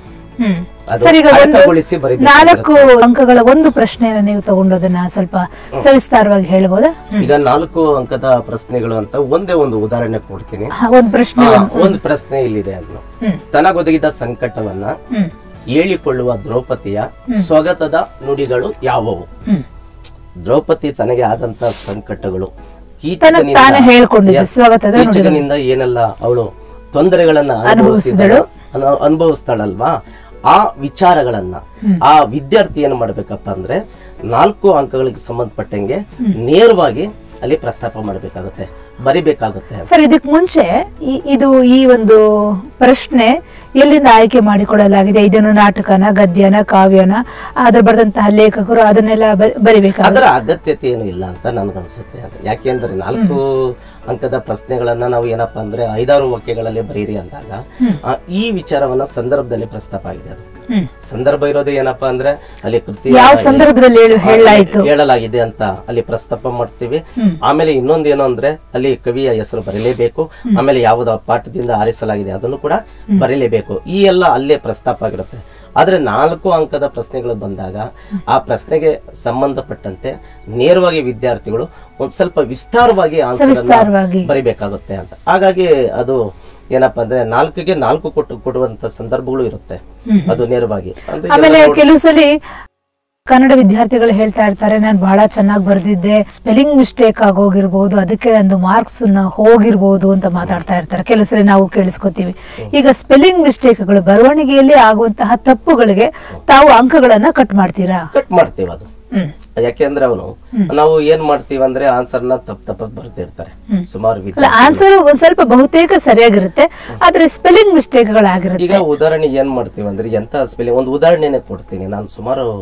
4 ಅಂಕಗಳ ಒಂದು ಪ್ರಶ್ನೆಯನ್ನು ನೀವು ತಗೊಂಡೋದನ್ನ ಸ್ವಲ್ಪ ಸವಿಸ್ತಾರವಾಗಿ ಹೇಳ್ಬೋದಾ? ಈಗ 4 ಅಂಕದ ಪ್ರಶ್ನೆಗಳು ಅಂತ ಒಂದೇ ಒಂದು ಉದಾಹರಣೆ ಕೊಡ್ತೀನಿ. ಒಂದು ಪ್ರಶ್ನೆ ಇಲ್ಲಿದೆ. ಅದನ್ನು ತನಗೊದಗಿದ ಸಂಕಟವನ್ನ ಹೇಳಿಕೊಳ್ಳುವ ದ್ರೌಪದಿಯ ಸ್ವಗತದ ನುಡಿಗಳು ಯಾವುವು? ದ್ರೌಪದಿ ತನಗೆ ಆದಂತ ಸಂಕಟಗಳು, ಕೀಚಕನಿಂದ ಏನೆಲ್ಲ ಅವಳು ತೊಂದರೆಗಳನ್ನ ಅನುಭವಿಸ್ತಾಳಲ್ವಾ, ಆ ವಿಚಾರಗಳನ್ನ ಆ ವಿದ್ಯಾರ್ಥಿ ಏನ್ ಮಾಡ್ಬೇಕಪ್ಪ ಅಂದ್ರೆ 4 ಅಂಕಗಳಿಗೆ ಸಂಬಂಧಪಟ್ಟಂಗೆ ನೇರವಾಗಿ ಅಲ್ಲಿ ಪ್ರಸ್ತಾಪ ಮಾಡಬೇಕಾಗುತ್ತೆ, ಬರಿಬೇಕಾಗುತ್ತೆ. ಸರ್, ಇದಕ್ ಮುಂಚೆ ಇದು ಈ ಒಂದು ಪ್ರಶ್ನೆ ಎಲ್ಲಿಂದ ಆಯ್ಕೆ ಮಾಡಿಕೊಳ್ಳಲಾಗಿದೆ? ಇದನ್ನು ನಾಟಕನ, ಗದ್ಯನ, ಕಾವ್ಯನ, ಅದ್ರ ಬರೆದಂತಹ ಲೇಖಕರು ಅದನ್ನೆಲ್ಲ ಬರಿಬೇಕಾಗುತ್ತೆ? ಅದರ ಅಗತ್ಯತೆ ಏನು ಇಲ್ಲ ಅಂತ ನನ್ಗನ್ಸುತ್ತೆ. ಯಾಕೆಂದ್ರೆ 4 ಅಂಕದ ಪ್ರಶ್ನೆಗಳನ್ನ ನಾವು ಏನಪ್ಪಾ ಅಂದ್ರೆ 5-6 ವಾಕ್ಯಗಳಲ್ಲಿ ಬರೀರಿ ಅಂದಾಗ ಈ ವಿಚಾರವನ್ನ ಸಂದರ್ಭದಲ್ಲಿ ಪ್ರಸ್ತಾಪ ಆಗಿದೆ. ಅದು ಸಂದರ್ಭ ಇರೋದು ಏನಪ್ಪಾ ಅಂದ್ರೆ ಅಲ್ಲಿ ಕೃತಿ ಯಾವ ಸಂದರ್ಭದಲ್ಲಿ ಹೇಳಲಾಗಿದೆ ಅಂತ ಅಲ್ಲಿ ಪ್ರಸ್ತಾಪ ಮಾಡ್ತೀವಿ. ಆಮೇಲೆ ಇನ್ನೊಂದೇನು ಅಂದ್ರೆ ಅಲ್ಲಿ ಕವಿಯ ಹೆಸರು ಬರೀಲೇಬೇಕು, ಆಮೇಲೆ ಯಾವುದೋ ಪಾಠದಿಂದ ಆರಿಸಲಾಗಿದೆ ಅದನ್ನು ಕೂಡ ಬರೀಲೇಬೇಕು. ಈ ಎಲ್ಲ ಅಲ್ಲೇ ಪ್ರಸ್ತಾಪ ಆಗಿರುತ್ತೆ. ಆದ್ರೆ 4 ಅಂಕದ ಪ್ರಶ್ನೆಗಳು ಬಂದಾಗ ಆ ಪ್ರಶ್ನೆಗೆ ಸಂಬಂಧಪಟ್ಟಂತೆ ನೇರವಾಗಿ ವಿದ್ಯಾರ್ಥಿಗಳು ಒಂದ್ ಸ್ವಲ್ಪ ವಿಸ್ತಾರವಾಗಿ ಆನ್ಸರ್ ಬರಿಬೇಕಾಗುತ್ತೆ ಅಂತ. ಹಾಗಾಗಿ ಅದು ಏನಪ್ಪಾ ಅಂದ್ರೆ 4ಗೆ 4 ಕೊಡುವಂತ ಸಂದರ್ಭಗಳು ಇರುತ್ತೆ. ಅದು ನೇರವಾಗಿ. ಆಮೇಲೆ ಕೆಲವು ಸಲ ಕನ್ನಡ ವಿದ್ಯಾರ್ಥಿಗಳು ಹೇಳ್ತಾ ಇರ್ತಾರೆ, ನಾನು ಬಹಳ ಚೆನ್ನಾಗಿ ಬರೆದಿದ್ದೆ, ಸ್ಪೆಲ್ಲಿಂಗ್ ಮಿಸ್ಟೇಕ್ ಆಗೋಗಿರ್ಬೋದು, ಅದಕ್ಕೆ ನಂದು ಮಾರ್ಕ್ಸ್ ಹೋಗಿರ್ಬೋದು ಅಂತ ಮಾತಾಡ್ತಾ ಇರ್ತಾರೆ. ಕೆಲವು ಸಲ ನಾವು ಕೇಳಿಸ್ಕೊತೀವಿ. ಈಗ ಸ್ಪೆಲ್ಲಿಂಗ್ ಮಿಸ್ಟೇಕ್ಗಳು, ಬರವಣಿಗೆಯಲ್ಲಿ ಆಗುವಂತಹ ತಪ್ಪುಗಳಿಗೆ ತಾವು ಅಂಕಗಳನ್ನ ಕಟ್ ಮಾಡ್ತೀರಾ? ಕಟ್ ಮಾಡ್ತೀವಿ. ಅದು ಯಾಕೆಂದ್ರೆ ಅವನು ನಾವು ಏನ್ ಮಾಡ್ತೀವಿ ಅಂದ್ರೆ ಆನ್ಸರ್ ನ ತಪ್ಪಾಗಿ ಬರ್ತಿರ್ತಾರೆ ಸುಮಾರು. ಆನ್ಸರ್ ಒಂದ್ ಸ್ವಲ್ಪ ಬಹುತೇಕ ಸರಿಯಾಗಿರುತ್ತೆ, ಆದ್ರೆ ಸ್ಪೆಲ್ಲಿಂಗ್ ಮಿಸ್ಟೇಕ್ ಗಳಾಗಿರುತ್ತೆ. ಈಗ ಉದಾಹರಣೆ ಏನ್ ಮಾಡ್ತೀವಿ ಅಂದ್ರೆ ಎಂತ ಸ್ಪೆಲ್ಲಿಂಗ್, ಒಂದು ಉದಾಹರಣೆನೆ ಕೊಡ್ತೀನಿ. ನಾನು ಸುಮಾರು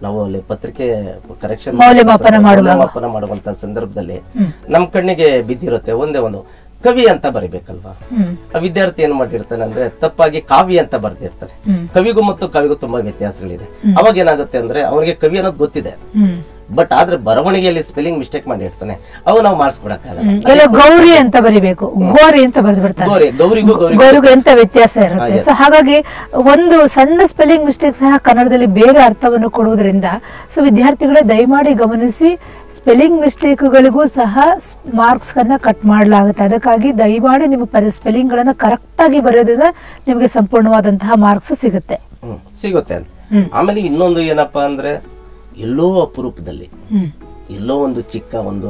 ನಾವು ಅಲ್ಲಿ ಪತ್ರಿಕೆ ಕರೆಕ್ಷನ್ ಮೌಲ್ಯಮಾಪನ ಮಾಡುವಂತ ಸಂದರ್ಭದಲ್ಲಿ ನಮ್ ಕಣ್ಣಿಗೆ ಬಿದ್ದಿರುತ್ತೆ ಒಂದೇ ಒಂದು ಕವಿ ಅಂತ ಬರಿಬೇಕಲ್ವಾ. ಆ ವಿದ್ಯಾರ್ಥಿ ಏನ್ ಮಾಡಿರ್ತಾನೆ ಅಂದ್ರೆ ತಪ್ಪಾಗಿ ಕಾವ್ಯ ಅಂತ ಬರ್ದಿರ್ತಾನೆ. ಕವಿಗೂ ಮತ್ತು ಕಾವಿಗೂ ತುಂಬಾ ವ್ಯತ್ಯಾಸಗಳಿದೆ. ಅವಾಗ ಏನಾಗುತ್ತೆ ಅಂದ್ರೆ ಅವನಿಗೆ ಕವಿ ಅನ್ನೋದು ಗೊತ್ತಿದೆ, ಬಟ್ ಆದ್ರೆ ಬರವಣಿಗೆಯಲ್ಲಿ ಸ್ಪೆಲ್ಲಿಂಗ್ ಮಿಸ್ಟೇಕ್ ಮಾಡಿರ್ತಾನೆ. ಅವು ನಾವು ಮಾಡಿಸ್ಕೊಡಕ್ಕಾಗಲ್ಲ. ಗೌರಿ ಅಂತ ಬರಿಬೇಕು, ಗೋರಿ ಅಂತ ಬರ್ದ್ಬಿಡ್ತಾರೆ. ಗೌರಿಗೂ ಎಂತ ವ್ಯತ್ಯಾಸ ಇರುತ್ತೆ. ಸೊ ಹಾಗಾಗಿ ಒಂದು ಸಣ್ಣ ಸ್ಪೆಲ್ಲಿಂಗ್ ಮಿಸ್ಟೇಕ್ ಸಹ ಕನ್ನಡದಲ್ಲಿ ಬೇರೆ ಅರ್ಥವನ್ನು ಕೊಡುವುದರಿಂದ ಸೊ ವಿದ್ಯಾರ್ಥಿಗಳೇ ದಯಮಾಡಿ ಗಮನಿಸಿ, ಸ್ಪೆಲ್ಲಿಂಗ್ ಮಿಸ್ಟೇಕ್ಗಳಿಗೂ ಸಹ ಮಾರ್ಕ್ಸ್ ಅನ್ನ ಕಟ್ ಮಾಡಲಾಗುತ್ತೆ. ಅದಕ್ಕಾಗಿ ದಯಮಾಡಿ ನಿಮ್ಮ ಸ್ಪೆಲ್ಲಿಂಗ್ ಗಳನ್ನ ಕರೆಕ್ಟ್ ಆಗಿ ಬರೆಯೋದ್ರಿಂದ ನಿಮಗೆ ಸಂಪೂರ್ಣವಾದಂತಹ ಮಾರ್ಕ್ಸ್ ಸಿಗುತ್ತೆ. ಆಮೇಲೆ ಇನ್ನೊಂದು ಏನಪ್ಪಾ ಅಂದ್ರೆ ಎಲ್ಲೋ ಅಪರೂಪದಲ್ಲಿ ಎಲ್ಲೋ ಒಂದು ಚಿಕ್ಕ ಒಂದು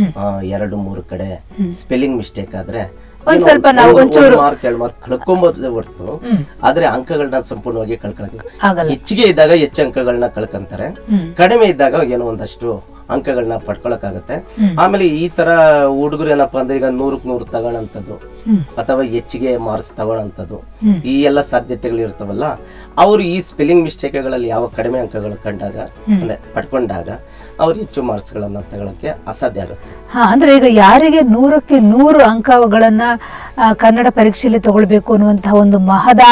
2-3 ಕಡೆ ಸ್ಪೆಲ್ಲಿಂಗ್ ಮಿಸ್ಟೇಕ್ ಆದ್ರೆ ಒಂದ್ ಸ್ವಲ್ಪ ನಾವು ಒಂಚೂರು ಮಾರ್ಕ್ 2 ಮಾರ್ಕ್ ಕಳ್ಕೊಂಬೋದೇ ಹೊರತು ಆದ್ರೆ ಅಂಕಗಳನ್ನ ಸಂಪೂರ್ಣವಾಗಿ ಕಳ್ಕೊಳಕ್ಕೆ ಹೆಚ್ಚಿಗೆ ಇದ್ದಾಗ ಹೆಚ್ಚು ಅಂಕಗಳನ್ನ ಕಳ್ಕೊಂತಾರೆ, ಕಡಿಮೆ ಇದ್ದಾಗ ಏನೋ ಒಂದಷ್ಟು ಅಂಕಗಳನ್ನ ಪಡ್ಕೊಳಕಾಗತ್ತೆ. ಆಮೇಲೆ ಈ ತರ ಹುಡುಗರು ಏನಪ್ಪಾ ಅಂದ್ರೆ ಈಗ 100ಕ್ಕೆ 100 ತಗೊಳ್ಳಂತದ್ದು ಅಥವಾ ಹೆಚ್ಚಿಗೆ ಮಾರ್ಕ್ಸ್ ತಗೊಳ್ಳಂತದ್ದು ಈ ಎಲ್ಲ ಸಾಧ್ಯತೆಗಳು ಇರ್ತಾವಲ್ಲ, ಅವರು ಈ ಸ್ಪೆಲ್ಲಿಂಗ್ ಮಿಸ್ಟೇಕ್ಗಳಲ್ಲಿ ಯಾವ ಕಡಿಮೆ ಅಂಕಗಳು ಕಂಡಾಗ ಅಂದ್ರೆ ಪಡ್ಕೊಂಡಾಗ ಅವ್ರು ಹೆಚ್ಚು ಮಾರ್ಕ್ಸ್ ಗಳನ್ನ ತಗೊಳಕ್ಕೆ ಅಸಾಧ್ಯ ಆಗುತ್ತೆ. ಅಂದ್ರೆ ಈಗ ಯಾರಿಗೆ 100ಕ್ಕೆ 100 ಅಂಕಗಳನ್ನ ಕನ್ನಡ ಪರೀಕ್ಷೆಯಲ್ಲಿ ತಗೊಳ್ಬೇಕು ಅನ್ನುವಂತಹ ಒಂದು ಮಹದ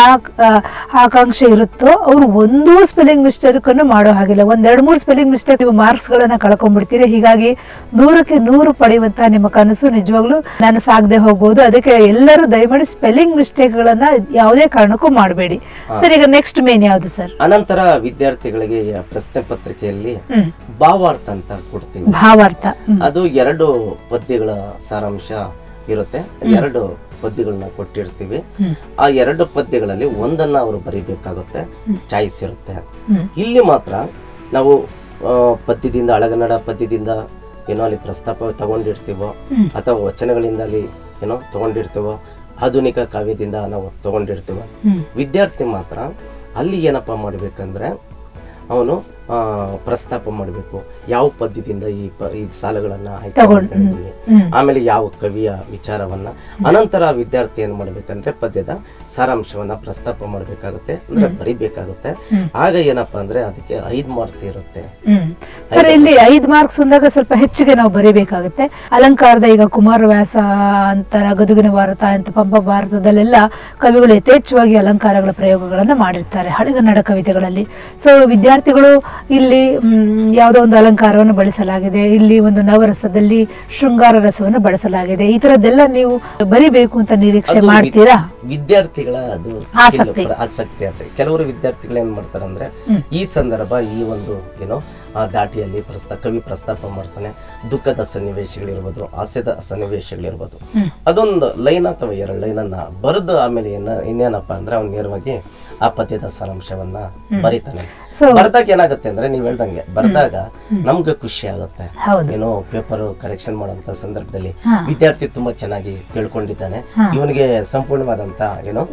ಆಕಾಂಕ್ಷೆ ಇರುತ್ತೋ ಅವರು ಒಂದೂ ಸ್ಪೆಲ್ಲಿಂಗ್ ಮಿಸ್ಟೇಕ್ ಅನ್ನು ಮಾಡೋ ಹಾಗಿಲ್ಲ. 1-2-3 ಸ್ಪೆಲ್ಲಿಂಗ್ ಮಿಸ್ಟೇಕ್ ನೀವು ಮಾರ್ಕ್ಸ್ ಗಳನ್ನ ಕಳ್ಕೊಂಡ್ಬಿಡ್ತೀರಿ. ಹೀಗಾಗಿ 100ಕ್ಕೆ 100 ಪಡೆಯುವಂತಹ ನಿಮ್ಮ ಕನಸು ನಿಜವಾಗ್ಲೂ ನಾನು ಸಾಗದೆ ಹೋಗ್ಬೋದು. ಅದಕ್ಕೆ ಎಲ್ಲರೂ ದಯಮಾಡಿ ಸ್ಪೆಲ್ಲಿಂಗ್ ಮಿಸ್ಟೇಕ್ ಗಳನ್ನ ಯಾವುದೇ ಕಾರಣಕ್ಕೂ ಮಾಡಬೇಡಿ. ಸರ್, ಈಗ ನೆಕ್ಸ್ಟ್ ಮೇನ್ ಯಾವ್ದು ಸರ್? ಅನಂತರ ವಿದ್ಯಾರ್ಥಿಗಳಿಗೆ ಪ್ರಶ್ನೆ ಪತ್ರಿಕೆಯಲ್ಲಿ ಭಾವಾರ್ಥ ಅಂತ ಕೊಡ್ತೀವಿ. ಭಾವಾರ್ಥ ಅದು 2 ಪದ್ಯಗಳ ಸಾರಾಂಶ ಇರುತ್ತೆ. 2 ಪದ್ಯಗಳನ್ನ ಕೊಟ್ಟಿರ್ತೀವಿ. ಆ 2 ಪದ್ಯಗಳಲ್ಲಿ ಒಂದನ್ನ ಅವರು ಬರೀಬೇಕಾಗುತ್ತೆ, ಚಾಯ್ಸ್ ಇರುತ್ತೆ. ಇಲ್ಲಿ ಮಾತ್ರ ನಾವು ಪದ್ಯದಿಂದ ಹಳೆಗನ್ನಡ ಪದ್ಯದಿಂದ ಏನೋ ಅಲ್ಲಿ ಪ್ರಸ್ತಾಪ ತಗೊಂಡಿರ್ತೀವೋ ಅಥವಾ ವಚನಗಳಿಂದ ಅಲ್ಲಿ ಏನೋ ತಗೊಂಡಿರ್ತೀವೋ, ಆಧುನಿಕ ಕಾವ್ಯದಿಂದ ನಾವು ತಗೊಂಡಿರ್ತೀವೋ, ವಿದ್ಯಾರ್ಥಿ ಮಾತ್ರ ಅಲ್ಲಿ ಏನಪ್ಪಾ ಮಾಡ್ಬೇಕಂದ್ರೆ ಅವನು ಪ್ರಸ್ತಾಪ ಮಾಡಬೇಕು. ಯಾವ ಪದ್ಯದಿಂದ ಈ ಸಾಲುಗಳನ್ನ ಆಯ್ಕೆ ಮಾಡಿದ್ದೀವಿ, ಆಮೇಲೆ ಯಾವ ಕವಿಯ ವಿಚಾರವನ್ನ. ಅನಂತರ ವಿದ್ಯಾರ್ಥಿ ಏನ್ ಮಾಡ್ಬೇಕಂದ್ರೆ ಪದ್ಯದ ಸಾರಾಂಶವನ್ನ ಪ್ರಸ್ತಾಪ ಮಾಡ್ಬೇಕಾಗುತ್ತೆ, ಅಂದ್ರೆ ಬರಿಬೇಕಾಗುತ್ತೆ. ಆಗ ಏನಪ್ಪಾ ಅಂದ್ರೆ ಅದಕ್ಕೆ 5 ಮಾರ್ಕ್ಸ್ ಇರುತ್ತೆ. ಸರ್, ಇಲ್ಲಿ 5 ಮಾರ್ಕ್ಸ್ ಬಂದಾಗ ಸ್ವಲ್ಪ ಹೆಚ್ಚಿಗೆ ನಾವು ಬರಿಬೇಕಾಗುತ್ತೆ. ಅಲಂಕಾರದ ಈಗ ಕುಮಾರವ್ಯಾಸ ಅಂತರ, ಗದುಗಿನ ಭಾರತ ಅಂತ, ಪಂಪ ಭಾರತದಲ್ಲೆಲ್ಲ ಕವಿಗಳು ಯಥೇಚ್ಛವಾಗಿ ಅಲಂಕಾರಗಳ ಪ್ರಯೋಗಗಳನ್ನ ಮಾಡಿರ್ತಾರೆ ಹಳೆಗನ್ನಡ ಕವಿತೆಗಳಲ್ಲಿ. ಸೊ ವಿದ್ಯಾರ್ಥಿಗಳು ಇಲ್ಲಿ ಯಾವುದೋ ಒಂದು ಅಲಂಕಾರವನ್ನು ಬಳಸಲಾಗಿದೆ, ಇಲ್ಲಿ ಒಂದು ನವರಸದಲ್ಲಿ ಶೃಂಗಾರ ರಸವನ್ನು ಬಳಸಲಾಗಿದೆ, ಈ ತರದ್ದೆಲ್ಲ ನೀವು ಬರಿಬೇಕು ಅಂತ ನಿರೀಕ್ಷೆ ಮಾಡ್ತೀರಾ? ವಿದ್ಯಾರ್ಥಿಗಳ ಅದು ಆಸಕ್ತಿ ಅಂತ. ಕೆಲವರು ವಿದ್ಯಾರ್ಥಿಗಳು ಏನ್ ಮಾಡ್ತಾರೆ ಅಂದ್ರೆ ಈ ಸಂದರ್ಭ ಈ ಒಂದು ಏನೋ ಆ ದಾಟಿಯಲ್ಲಿ ಕವಿ ಪ್ರಸ್ತಾಪ ಮಾಡ್ತಾನೆ, ದುಃಖದ ಸನ್ನಿವೇಶಗಳಿರ್ಬೋದು, ಹಾಸ್ಯದ ಸನ್ನಿವೇಶಗಳಿರ್ಬೋದು, ಅದೊಂದು ಲೈನ್ ಅಥವಾ 2 ಲೈನನ್ನ ಬರೆದು ಆಮೇಲೆ ಇನ್ನೇನಪ್ಪಾ ಅಂದ್ರೆ ಅವ್ನು ನೇರವಾಗಿ ಆ ಪದ್ಯದ ಸಾರಾಂಶವನ್ನ ಬರೀತಾನೆ. ಬರ್ದಾಗ ಏನಾಗುತ್ತೆ ಅಂದ್ರೆ ನೀವ್ ಹೇಳ್ದಂಗೆ ಬರ್ದಾಗ ನಮ್ಗೆ ಖುಷಿ ಆಗುತ್ತೆ. ಏನೋ ಪೇಪರ್ ಕರೆಕ್ಷನ್ ಮಾಡುವಂತ ಸಂದರ್ಭದಲ್ಲಿ ವಿದ್ಯಾರ್ಥಿ ತುಂಬಾ ಚೆನ್ನಾಗಿ ತಿಳ್ಕೊಂಡಿದ್ದಾನೆ, ಇವನಿಗೆ ಸಂಪೂರ್ಣವಾದಂತ ಏನೋ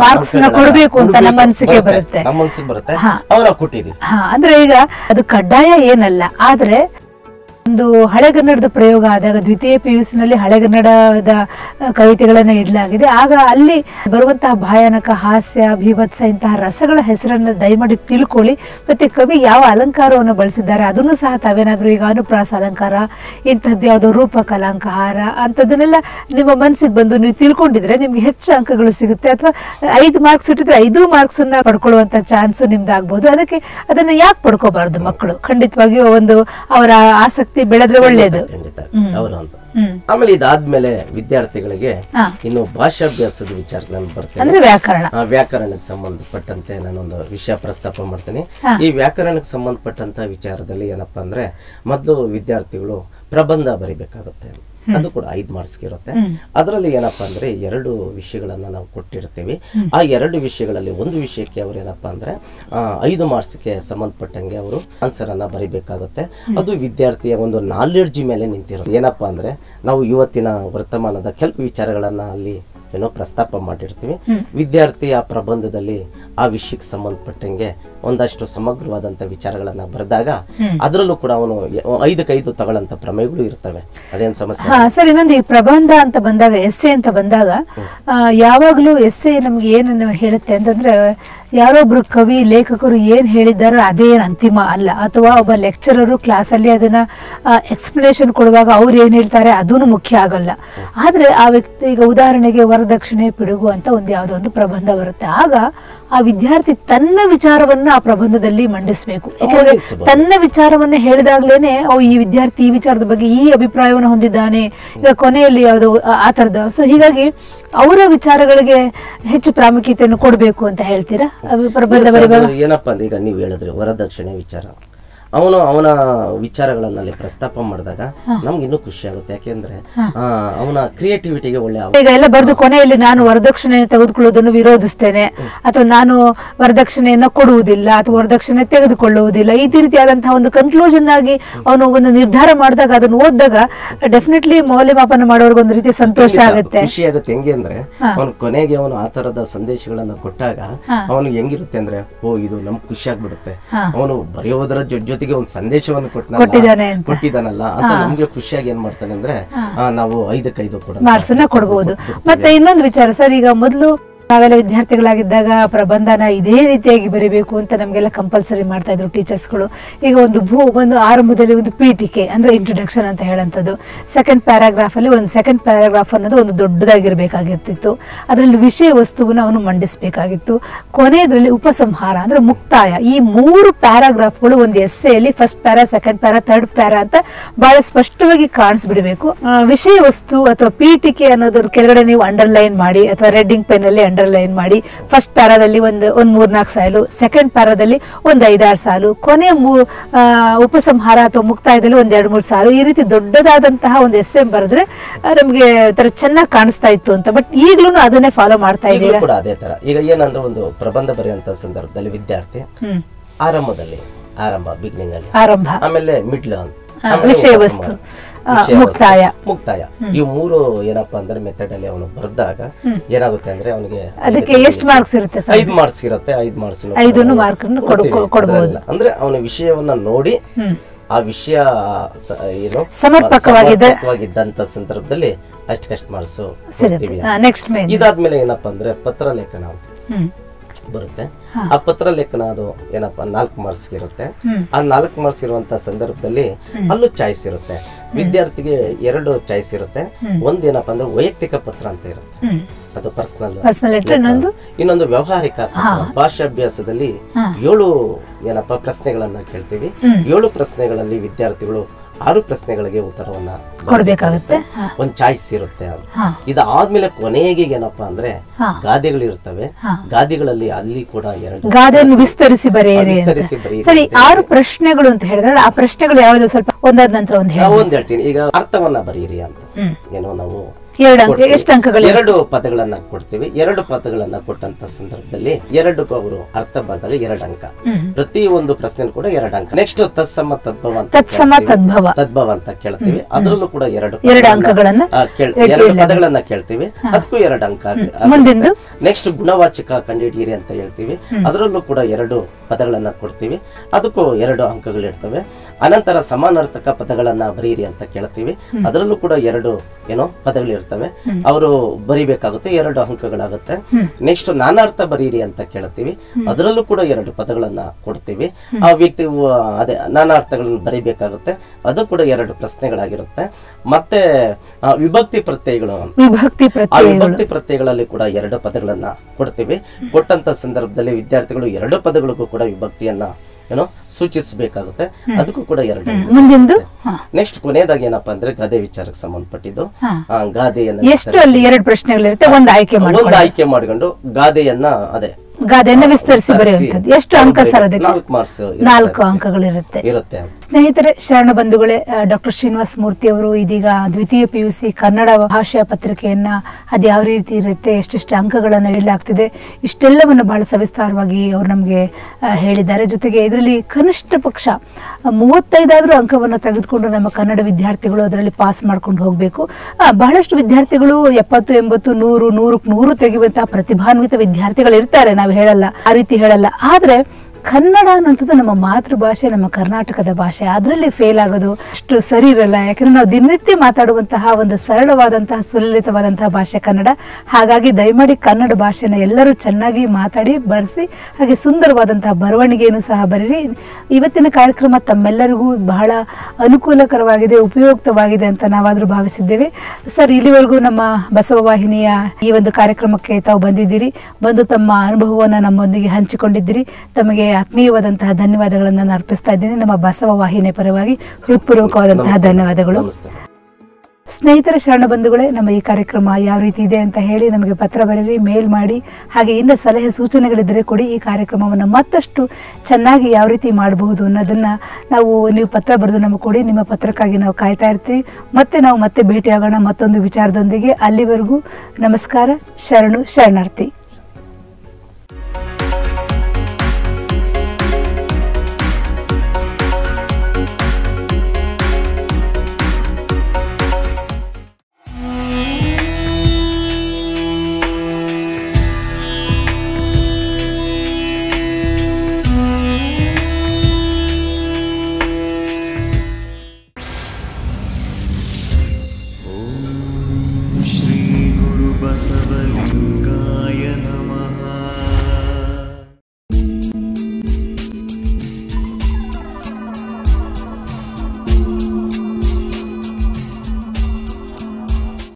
ಕೊಡಬೇಕು ಅಂತ ನಮ್ಮ ಮನಸ್ಸಿಗೆ ಬರುತ್ತೆ, ಅವನ ಕೊಟ್ಟಿದ್ದೀವಿ. ಅಂದ್ರೆ ಈಗ ಅದು ಕಡ್ಡಾಯ ಏನಲ್ಲ, ಆದ್ರೆ ಒಂದು ಹಳೆಗನ್ನಡದ ಪ್ರಯೋಗ ಆದಾಗ ದ್ವಿತೀಯ PUC ನಲ್ಲಿ ಹಳೆಗನ್ನಡದ ಕವಿತೆಗಳನ್ನ ಇಡಲಾಗಿದೆ. ಆಗ ಅಲ್ಲಿ ಬರುವಂತಹ ಭಯಾನಕ, ಹಾಸ್ಯ, ಭೀಭತ್ಸ ಇಂತಹ ರಸಗಳ ಹೆಸರನ್ನ ದಯಮಾಡಿ ತಿಳ್ಕೊಳ್ಳಿ. ಮತ್ತೆ ಕವಿ ಯಾವ ಅಲಂಕಾರವನ್ನು ಬಳಸಿದ್ದಾರೆ ಅದನ್ನು ಸಹ ತಾವೇನಾದ್ರೂ ಈಗ ಅನುಪ್ರಾಸ ಅಲಂಕಾರ, ಇಂಥದ್ದು ಯಾವುದೋ ರೂಪಕ ಅಲಂಕಾರ ಅಂತದನ್ನೆಲ್ಲ ನಿಮ್ಮ ಮನಸ್ಸಿಗೆ ಬಂದು ನೀವು ತಿಳ್ಕೊಂಡಿದ್ರೆ ನಿಮ್ಗೆ ಹೆಚ್ಚು ಅಂಕಗಳು ಸಿಗುತ್ತೆ. ಅಥವಾ 5 ಮಾರ್ಕ್ಸ್ ಇಟ್ಟಿದ್ರೆ 5 ಮಾರ್ಕ್ಸ್ ಅನ್ನ ಪಡ್ಕೊಳ್ಳುವಂತ ಚಾನ್ಸ್ ನಿಮ್ದಾಗ್ಬೋದು. ಅದಕ್ಕೆ ಅದನ್ನ ಯಾಕೆ ಪಡ್ಕೋಬಾರ್ದು ಮಕ್ಕಳು? ಖಂಡಿತವಾಗಿಯೂ ಒಂದು ಅವರ ಆಸಕ್ತಿ ಬೆಳೆದ್ರೆ ಒಳ್ಳೇದು. ಆಮೇಲೆ ಇದಾದ್ಮೇಲೆ ವಿದ್ಯಾರ್ಥಿಗಳಿಗೆ ಇನ್ನು ಭಾಷಾಭ್ಯಾಸದ ವಿಚಾರಗಳನ್ನು ಬರ್ತೇನೆ. ವ್ಯಾಕರಣಕ್ಕೆ ಸಂಬಂಧಪಟ್ಟಂತೆ ನಾನೊಂದು ವಿಷಯ ಪ್ರಸ್ತಾಪ ಮಾಡ್ತೇನೆ. ಈ ವ್ಯಾಕರಣಕ್ಕೆ ಸಂಬಂಧಪಟ್ಟಂತ ವಿಚಾರದಲ್ಲಿ ಏನಪ್ಪಾ ಅಂದ್ರೆ ಮೊದಲು ವಿದ್ಯಾರ್ಥಿಗಳು ಪ್ರಬಂಧ ಬರಿಬೇಕಾಗುತ್ತೆ. ಅದು ಕೂಡ 5 ಮಾರ್ಕ್ಸ್ ಇರುತ್ತೆ. ಅದರಲ್ಲಿ ಏನಪ್ಪಾ ಅಂದ್ರೆ 2 ವಿಷಯಗಳನ್ನ ನಾವು ಕೊಟ್ಟಿರ್ತೀವಿ. ಆ 2 ವಿಷಯಗಳಲ್ಲಿ ಒಂದು ವಿಷಯಕ್ಕೆ ಅವ್ರು ಏನಪ್ಪಾ ಅಂದ್ರೆ 5 ಮಾರ್ಕ್ಸ್ಗೆ ಸಂಬಂಧಪಟ್ಟಂಗೆ ಅವರು ಆನ್ಸರ್ ಅನ್ನ ಬರಿಬೇಕಾಗುತ್ತೆ. ಅದು ವಿದ್ಯಾರ್ಥಿಯ ಒಂದು ನಾಲೆಡ್ಜ್ ಮೇಲೆ ನಿಂತಿರೋದು. ಏನಪ್ಪಾ ಅಂದ್ರೆ ನಾವು ಇವತ್ತಿನ ವರ್ತಮಾನದ ಕೆಲವು ವಿಚಾರಗಳನ್ನ ಅಲ್ಲಿ ಏನೋ ಪ್ರಸ್ತಾಪ ಮಾಡಿರ್ತೀವಿ. ವಿದ್ಯಾರ್ಥಿ ಆ ಪ್ರಬಂಧದಲ್ಲಿ ಆ ವಿಷಯಕ್ಕೆ ಸಂಬಂಧಪಟ್ಟಂಗೆ ಒಂದಷ್ಟು ಸಮಗ್ರವಾದಂತ ವಿಚಾರಗಳನ್ನ ಬರೆದಾಗ ಅದರಲ್ಲೂ ಕೂಡ ಅವನು 5ಕ್ಕೆ 5 ತಗೊಳ್ಳಂತ ಪ್ರಮೇಯಗಳು ಇರ್ತವೆ. ಅದೇನ್ ಸಮಸ್ಯೆ? ಸರ್, ಇನ್ನೊಂದು ಈ ಪ್ರಬಂಧ ಅಂತ ಬಂದಾಗ, ಎಸ್ಸೆ ಅಂತ ಬಂದಾಗ, ಯಾವಾಗ್ಲೂ ಎಸ್ಸೆ ನಮ್ಗೆ ಏನನ್ನು ಹೇಳುತ್ತೆ ಅಂತಂದ್ರೆ ಯಾರೊಬ್ರು ಕವಿ ಲೇಖಕರು ಏನ್ ಹೇಳಿದಾರೋ ಅದೇ ಅಂತಿಮ ಅಲ್ಲ, ಅಥವಾ ಒಬ್ಬ ಲೆಕ್ಚರರು ಕ್ಲಾಸಲ್ಲಿ ಅದನ್ನ ಎಕ್ಸ್ಪ್ಲನೇಷನ್ ಕೊಡುವಾಗ ಅವ್ರು ಏನ್ ಹೇಳ್ತಾರೆ ಅದೂ ಮುಖ್ಯ ಆಗಲ್ಲ. ಆದ್ರೆ ಆ ವ್ಯಕ್ತಿ, ಈಗ ಉದಾಹರಣೆಗೆ ವರದಕ್ಷಿಣೆ ಪಿಡುಗು ಅಂತ ಯಾವುದೋ ಒಂದು ಪ್ರಬಂಧ ಬರುತ್ತೆ, ಆಗ ಆ ವಿದ್ಯಾರ್ಥಿ ತನ್ನ ವಿಚಾರವನ್ನ ಆ ಪ್ರಬಂಧದಲ್ಲಿ ಮಂಡಿಸಬೇಕು. ಯಾಕಂದ್ರೆ ತನ್ನ ವಿಚಾರವನ್ನ ಹೇಳಿದಾಗ್ಲೇನೆ ಈ ವಿದ್ಯಾರ್ಥಿ ಈ ವಿಚಾರದ ಬಗ್ಗೆ ಈ ಅಭಿಪ್ರಾಯವನ್ನು ಹೊಂದಿದ್ದಾನೆ, ಈಗ ಕೊನೆಯಲ್ಲಿ ಯಾವುದೋ ಆ ತರದ. ಸೊ ಹೀಗಾಗಿ ಅವರ ವಿಚಾರಗಳಿಗೆ ಹೆಚ್ಚು ಪ್ರಾಮುಖ್ಯತೆಯನ್ನು ಕೊಡಬೇಕು ಅಂತ ಹೇಳ್ತೀರಾ ಪ್ರಬಂಧ ಬರೆಯುವಾಗ? ಏನಪ್ಪಾ ಅಂದ್ರೆ ಈಗ ನೀವು ಹೇಳಿದ್ರಿ ವರದಕ್ಷಿಣೆ ವಿಚಾರ, ಅವನ ವಿಚಾರಗಳನ್ನಲ್ಲಿ ಪ್ರಸ್ತಾಪ ಮಾಡಿದಾಗ ನಮ್ಗೆ ಇನ್ನೂ ಖುಷಿ ಆಗುತ್ತೆ. ಯಾಕೆಂದ್ರೆ ಅವನ ಕ್ರಿಯೇಟಿವಿಟಿಗೆ ಒಳ್ಳೆ ಈಗ ಎಲ್ಲ ಬರೆದು ಕೊನೆಯಲ್ಲಿ ನಾನು ವರದಕ್ಷಿಣೆ ತೆಗೆದುಕೊಳ್ಳುವುದನ್ನು ವಿರೋಧಿಸ್ತೇನೆ, ಅಥವಾ ನಾನು ವರದಕ್ಷಿಣೆಯನ್ನ ಕೊಡುವುದಿಲ್ಲ, ಅಥವಾ ವರದಕ್ಷಿಣೆ ತೆಗೆದುಕೊಳ್ಳುವುದಿಲ್ಲ, ಈ ರೀತಿಯಾದಂತಹ ಒಂದು ಕನ್ಕ್ಲೂಷನ್ ಆಗಿ ಅವನು ಒಂದು ನಿರ್ಧಾರ ಮಾಡಿದಾಗ ಅದನ್ನು ಓದಿದಾಗ ಡೆಫಿನೆಟ್ಲಿ ಮೌಲ್ಯಮಾಪನ ಮಾಡೋರ್ಗೆ ಒಂದು ರೀತಿ ಸಂತೋಷ ಆಗುತ್ತೆ, ಖುಷಿ ಆಗುತ್ತೆ. ಹೆಂಗೆ ಅಂದ್ರೆ ಅವನು ಕೊನೆಗೆ ಅವನು ಆ ತರದ ಸಂದೇಶಗಳನ್ನ ಕೊಟ್ಟಾಗ ಅವನು ಹೆಂಗಿರುತ್ತೆ ಅಂದ್ರೆ ಇದು ನಮ್ಗೆ ಖುಷಿ ಆಗ್ಬಿಡುತ್ತೆ, ಅವನು ಬರೆಯೋದರ ಜೊತೆಗೆ ಒಂದು ಸಂದೇಶವನ್ನು ಕೊಟ್ಟಿದ್ದಾನಲ್ಲ ಅಂತ ನಮ್ಗೆ ಖುಷಿಯಾಗಿ ಏನ್ ಮಾಡ್ತಾನೆ ಅಂದ್ರೆ ನಾವು 5ಕ್ಕೆ 5 ಮಾರ್ಕ್ಸ್ ಕೊಡಬಹುದು. ಮತ್ತೆ ಇನ್ನೊಂದು ವಿಚಾರ ಸರ್, ಈಗ ಮೊದಲು ನಾವೆಲ್ಲ ವಿದ್ಯಾರ್ಥಿಗಳಾಗಿದ್ದಾಗ ಪ್ರಬಂಧನ ಇದೇ ರೀತಿಯಾಗಿ ಬರೀಬೇಕು ಅಂತ ನಮಗೆಲ್ಲ ಕಂಪಲ್ಸರಿ ಮಾಡ್ತಾ ಇದ್ರು ಟೀಚರ್ಸ್ಗಳು. ಈಗ ಒಂದು ಆರಂಭದಲ್ಲಿ ಒಂದು ಪೀಠಿಕೆ ಅಂದ್ರೆ ಇಂಟ್ರೊಡಕ್ಷನ್ ಅಂತ ಹೇಳಂತದ್ದು, ಸೆಕೆಂಡ್ ಪ್ಯಾರಾಗ್ರಾಫ್ ಅಲ್ಲಿ ಒಂದು ಸೆಕೆಂಡ್ ಪ್ಯಾರಾಗ್ರಾಫ್ ಅನ್ನೋದು ಒಂದು ದೊಡ್ಡದಾಗಿರ್ಬೇಕಾಗಿರ್ತಿತ್ತು, ಅದರಲ್ಲಿ ವಿಷಯ ವಸ್ತುವನ್ನು ಅವನು ಮಂಡಿಸಬೇಕಾಗಿತ್ತು. ಕೊನೆಯದ್ರಲ್ಲಿ ಉಪಸಂಹಾರ ಅಂದ್ರೆ ಮುಕ್ತಾಯ, ಈ 3 ಪ್ಯಾರಾಗ್ರಾಫ್ಗಳು ಒಂದು ಎಸ್ಸೆಯಲ್ಲಿ first para, second para, third para ಅಂತ ಬಹಳ ಸ್ಪಷ್ಟವಾಗಿ ಕಾಣಿಸ್ಬಿಡ್ಬೇಕು. ವಿಷಯ ವಸ್ತು ಅಥವಾ ಪೀಠಿಕೆ ಅನ್ನೋದ್ರ ಕೆಳಗಡೆ ನೀವು ಅಂಡರ್ಲೈನ್ ಮಾಡಿ ಅಥವಾ ರೆಡ್ಡಿಂಗ್ ಪೆನ್ ಅಲ್ಲಿ ಅಂಡರ್ಲೈನ್ ಮಾಡಿ, ಫಸ್ಟ್ ಪ್ಯಾರಾದಲ್ಲಿ ಒಂದು 3-4 ಸಾಲು, ಸೆಕೆಂಡ್ ಪ್ಯಾರಾದಲ್ಲಿ ಒಂದು 5-6 ಸಾಲು, ಕೊನೆಯ ಉಪಸಂಹಾರ ಅಥವಾ ಮುಕ್ತಾಯದಲ್ಲಿ ಒಂದು 2-3 ಸಾಲು, ಈ ರೀತಿ ದೊಡ್ಡದಾದಂತಹ ಒಂದು ಎಸ್ಸೆ ಬರೆದ್ರೆ ನಮ್ಗೆ ತರ ಚೆನ್ನಾಗಿ ಕಾಣಿಸ್ತಾ ಇತ್ತು ಅಂತ. ಬಟ್ ಈಗ್ಲೂ ಅದನ್ನೇ ಫಾಲೋ ಮಾಡ್ತಾ ಇದ್ದೀರಾ? ಅದೇ ತರ. ಈಗ ಏನಂದ್ರೆ ಒಂದು ಪ್ರಬಂಧ ಬರೆಯುವಂತ ಸಂದರ್ಭದಲ್ಲಿ ವಿದ್ಯಾರ್ಥಿ ಬಿಗಿನಿಂಗ್ ಅಲ್ಲಿ ಆಮೇಲೆ ಮಿಡ್ಲ್ ವಿಷಯ ವಸ್ತು, ಮುಕ್ತಾಯ, ಈ 3 ಏನಪ್ಪಾ ಅಂದ್ರೆ ಮೆಥಡ್ ಅಲ್ಲಿ ಅವನು ಬರೆದಾಗ ಏನಾಗುತ್ತೆ ಅಂದ್ರೆ ಅವನಿಗೆ ಅದಕ್ಕೆ ಎಷ್ಟು ಮಾರ್ಕ್ಸ್ ಇರುತ್ತೆ? 5 ಮಾರ್ಕ್ಸ್ ಇರುತ್ತೆ. 5 ಮಾರ್ಕ್ಸ್ 5 ಮಾರ್ಕ್ ಕೊಡಬಹುದು. ಅಂದ್ರೆ ಅವನ ವಿಷಯವನ್ನ ನೋಡಿ ಆ ವಿಷಯ ಏನು ಸಮರ್ಪಕವಾಗಿದ್ದಂತ ಸಂದರ್ಭದಲ್ಲಿ ಅಷ್ಟಕ್ಕಷ್ಟು ಮಾರ್ಕ್ಸ್ ಕೊಡ್ತೀವಿ. ಇದಾದ್ಮೇಲೆ ಏನಪ್ಪಾ ಅಂದ್ರೆ ಪತ್ರ ಲೇಖನ ಅಂತ ಬರುತ್ತೆ. ಆ ಪತ್ರ ಲೇಖನ ಅದು ಏನಪ್ಪಾ 4 ಮಾರ್ಕ್ಸ್ ಇರುತ್ತೆ. ಆ 4 ಮಾರ್ಕ್ಸ್ ಇರುವಂತ ಸಂದರ್ಭದಲ್ಲಿ ಅಲ್ಲೂ ಚಾಯ್ಸ್ ಇರುತ್ತೆ. ವಿದ್ಯಾರ್ಥಿಗೆ 2 ಚಾಯ್ಸ್ ಇರುತ್ತೆ. ಒಂದೇನಪ್ಪಾ ಅಂದ್ರೆ ವೈಯಕ್ತಿಕ ಪತ್ರ ಅಂತ ಇರುತ್ತೆ, ಅದು ಪರ್ಸನಲ್. ಇನ್ನೊಂದು ವ್ಯವಹಾರಿಕ ಭಾಷಾಭ್ಯಾಸದಲ್ಲಿ 7 ಏನಪ್ಪಾ ಪ್ರಶ್ನೆಗಳನ್ನ ಕೇಳ್ತೀವಿ. 7 ಪ್ರಶ್ನೆಗಳಲ್ಲಿ ವಿದ್ಯಾರ್ಥಿಗಳು 6 ಪ್ರಶ್ನೆಗಳಿಗೆ ಉತ್ತರವನ್ನ ಕೊಡಬೇಕಾಗುತ್ತೆ. ಒಂದು ಚಾಯ್ಸ್ ಇರುತ್ತೆ. ಇದಾದ್ಮೇಲೆ ಕೊನೆಗೆ ಏನಪ್ಪಾ ಅಂದ್ರೆ ಗಾದೆಗಳಿರ್ತವೆ. ಗಾದೆಗಳಲ್ಲಿ ಅಲ್ಲಿ ಕೂಡ 2 ಗಾದೆಯನ್ನು ವಿಸ್ತರಿಸಿ ಬರೆಯಿರಿ. ಸರಿ, 6 ಪ್ರಶ್ನೆಗಳು ಅಂತ ಹೇಳಿದ್ರೆ ಆ ಪ್ರಶ್ನೆಗಳು ಯಾವ್ದು ಸ್ವಲ್ಪ ಒಂದಾದ ನಂತರ ಒಂದು ಹೇಳ್ತೀನಿ. ಈಗ ಅರ್ಥವನ್ನ ಬರೆಯಿರಿ ಅಂತ ಏನೋ ನಾವು 2 ಅಂಕಗಳು 2 ಪದಗಳನ್ನ ಕೊಡ್ತೀವಿ. 2 ಪದಗಳನ್ನ ಕೊಟ್ಟಂತ ಸಂದರ್ಭದಲ್ಲಿ 2 ಅವರು ಅರ್ಥ ಬರೆದಾಗ 2 ಅಂಕ. ಪ್ರತಿ ಒಂದು ಪ್ರಶ್ನೆ ಕೂಡ 2 ಅಂಕ. ನೆಕ್ಸ್ಟ್ ತತ್ಸಮ ತದ್ಭವ ಅಂತ ಕೇಳ್ತೀವಿ. ಅದರಲ್ಲೂ ಕೂಡ 2 ಅಂಕಗಳನ್ನ 2 ಪದಗಳನ್ನ ಕೇಳ್ತೀವಿ, ಅದಕ್ಕೂ 2 ಅಂಕ. ನೆಕ್ಸ್ಟ್ ಗುಣವಾಚಕ ಕಂಡುಹಿಡಿಯಿರಿ ಅಂತ ಹೇಳ್ತೀವಿ. ಅದರಲ್ಲೂ ಕೂಡ 2 ಪದಗಳನ್ನ ಕೊಡ್ತೀವಿ, ಅದಕ್ಕೂ 2 ಅಂಕಗಳಿರ್ತವೆ. ಅನಂತರ ಸಮಾನಾರ್ಥಕ ಪದಗಳನ್ನ ಬರೀರಿ ಅಂತ ಕೇಳ್ತೀವಿ. ಅದರಲ್ಲೂ ಕೂಡ 2 ಪದಗಳಿರ್ತವೆ, ಅವರು ಬರಿಬೇಕಾಗುತ್ತೆ, 2 ಅಂಕಗಳಾಗುತ್ತೆ. ನೆಕ್ಸ್ಟ್ ನಾನಾರ್ಥ ಬರೀರಿ ಅಂತ ಕೇಳ್ತೀವಿ. ಅದರಲ್ಲೂ ಕೂಡ 2 ಪದಗಳನ್ನ ಕೊಡ್ತೀವಿ. ಆ ವ್ಯಕ್ತಿ ಅದೇ ನಾನಾರ್ಥಗಳನ್ನು ಬರಿಬೇಕಾಗುತ್ತೆ, ಅದು ಕೂಡ 2 ಪ್ರಶ್ನೆಗಳಾಗಿರುತ್ತೆ. ಮತ್ತೆ ವಿಭಕ್ತಿ ಪ್ರತ್ಯಯಗಳು, ಆ ವಿಭಕ್ತಿ ಪ್ರತ್ಯಯಗಳಲ್ಲಿ ಕೂಡ 2 ಪದಗಳನ್ನ ಕೊಡ್ತೀವಿ. ಕೊಟ್ಟಂತ ಸಂದರ್ಭದಲ್ಲಿ ವಿದ್ಯಾರ್ಥಿಗಳು 2 ಪದಗಳಿಗೂ ಕೂಡ ವಿಭಕ್ತಿಯನ್ನ ಸೂಚಿಸಬೇಕಾಗುತ್ತೆ, ಅದಕ್ಕೂ ಕೂಡ 2. ನೆಕ್ಸ್ಟ್ ಕೊನೆಯದಾಗಿ ಏನಪ್ಪಾ ಅಂದ್ರೆ ಗಾದೆ ವಿಚಾರಕ್ಕೆ ಸಂಬಂಧಪಟ್ಟಿದ್ದು. ಗಾದೆಯನ್ನ ಎಷ್ಟು ಅಲ್ಲಿ 2 ಪ್ರಶ್ನೆಗಳಿರುತ್ತೆ, ಒಂದು ಆಯ್ಕೆ ಮಾಡಿಕೊಂಡು ಗಾದೆಯನ್ನ ಗಾದೆಯನ್ನು ವಿಸ್ತರಿಸಿ ಬರೆಯುವಂತದ್ದು. ಎಷ್ಟು ಅಂಕ ಸರ್ ಅದಕ್ಕೆ? 4 ಅಂಕಗಳಿರುತ್ತೆ. ಸ್ನೇಹಿತರೆ, ಶರಣ ಬಂಧುಗಳೇ, ಡಾಕ್ಟರ್ ಶ್ರೀನಿವಾಸ ಮೂರ್ತಿ ಅವರು ಇದೀಗ ದ್ವಿತೀಯ PUC ಕನ್ನಡ ಭಾಷೆಯ ಪತ್ರಿಕೆಯನ್ನ ಅದು ಯಾವ ರೀತಿ ಇರುತ್ತೆ, ಎಷ್ಟೆಷ್ಟು ಅಂಕಗಳನ್ನು ನೀಡಲಾಗ್ತಿದೆ, ಇಷ್ಟೆಲ್ಲವನ್ನು ಬಹಳ ಸವಿಸ್ತಾರವಾಗಿ ಅವರು ನಮಗೆ ಹೇಳಿದ್ದಾರೆ. ಜೊತೆಗೆ ಇದರಲ್ಲಿ ಕನಿಷ್ಠ ಪಕ್ಷ 35 ಅಂಕವನ್ನು ತೆಗೆದುಕೊಂಡು ನಮ್ಮ ಕನ್ನಡ ವಿದ್ಯಾರ್ಥಿಗಳು ಅದರಲ್ಲಿ ಪಾಸ್ ಮಾಡ್ಕೊಂಡು ಹೋಗಬೇಕು. ಬಹಳಷ್ಟು ವಿದ್ಯಾರ್ಥಿಗಳು 70, 80, 100, 100ಕ್ಕೆ 100 ತೆಗೆಯುವಂತಹ ಪ್ರತಿಭಾನ್ವಿತ ವಿದ್ಯಾರ್ಥಿಗಳು ಇರ್ತಾರೆ, ನಾವು ಹೇಳಲ್ಲ, ಆ ರೀತಿ ಹೇಳಲ್ಲ. ಆದ್ರೆ ಕನ್ನಡ ಅನ್ನೋಂಥದ್ದು ನಮ್ಮ ಮಾತೃಭಾಷೆ, ನಮ್ಮ ಕರ್ನಾಟಕದ ಭಾಷೆ. ಅದರಲ್ಲಿ ಫೇಲ್ ಆಗೋದು ಅಷ್ಟು ಸರಿ ಇರಲ್ಲ. ಯಾಕಂದರೆ ನಾವು ದಿನನಿತ್ಯ ಮಾತಾಡುವಂತಹ ಒಂದು ಸರಳವಾದಂತಹ ಸುಲಲಿತವಾದಂತಹ ಭಾಷೆ ಕನ್ನಡ. ಹಾಗಾಗಿ ದಯಮಾಡಿ ಕನ್ನಡ ಭಾಷೆನ ಎಲ್ಲರೂ ಚೆನ್ನಾಗಿ ಮಾತಾಡಿ ಬರೆಸಿ, ಹಾಗೆ ಸುಂದರವಾದಂತಹ ಬರವಣಿಗೆಯನ್ನು ಸಹ ಬರೀರಿ. ಇವತ್ತಿನ ಕಾರ್ಯಕ್ರಮ ತಮ್ಮೆಲ್ಲರಿಗೂ ಬಹಳ ಅನುಕೂಲಕರವಾಗಿದೆ, ಉಪಯುಕ್ತವಾಗಿದೆ ಅಂತ ನಾವಾದರೂ ಭಾವಿಸಿದ್ದೇವೆ. ಸರ್, ಇಲ್ಲಿವರೆಗೂ ನಮ್ಮ ಬಸವ ವಾಹಿನಿಯ ಈ ಒಂದು ಕಾರ್ಯಕ್ರಮಕ್ಕೆ ತಾವು ಬಂದಿದ್ದೀರಿ, ಬಂದು ತಮ್ಮ ಅನುಭವವನ್ನು ನಮ್ಮೊಂದಿಗೆ ಹಂಚಿಕೊಂಡಿದ್ದೀರಿ. ತಮಗೆ ಆತ್ಮೀಯವಾದಂತಹ ಧನ್ಯವಾದಗಳನ್ನು ನಾನು ಅರ್ಪಿಸ್ತಾ ಇದ್ದೀನಿ. ನಮ್ಮ ಬಸವ ವಾಹಿನಿಯ ಪರವಾಗಿ ಹೃತ್ಪೂರ್ವಕವಾದಂತಹ ಧನ್ಯವಾದಗಳು. ಸ್ನೇಹಿತರ ಶರಣ ಬಂಧುಗಳೇ, ನಮ್ಮ ಈ ಕಾರ್ಯಕ್ರಮ ಯಾವ ರೀತಿ ಇದೆ ಅಂತ ಹೇಳಿ ನಮಗೆ ಪತ್ರ ಬರೀರಿ, ಮೇಲ್ ಮಾಡಿ. ಹಾಗೆ ಇನ್ನು ಸಲಹೆ ಸೂಚನೆಗಳಿದ್ದರೆ ಕೊಡಿ. ಈ ಕಾರ್ಯಕ್ರಮವನ್ನು ಮತ್ತಷ್ಟು ಚೆನ್ನಾಗಿ ಯಾವ ರೀತಿ ಮಾಡಬಹುದು ಅನ್ನೋದನ್ನು ನೀವು ಪತ್ರ ಬರೆದು ನಮಗೆ ಕೊಡಿ. ನಿಮ್ಮ ಪತ್ರಕ್ಕಾಗಿ ನಾವು ಕಾಯ್ತಾ ಇರ್ತೀವಿ. ಮತ್ತೆ ಭೇಟಿಯಾಗೋಣ ಮತ್ತೊಂದು ವಿಚಾರದೊಂದಿಗೆ. ಅಲ್ಲಿವರೆಗೂ ನಮಸ್ಕಾರ, ಶರಣು ಶರಣಾರ್ಥಿ.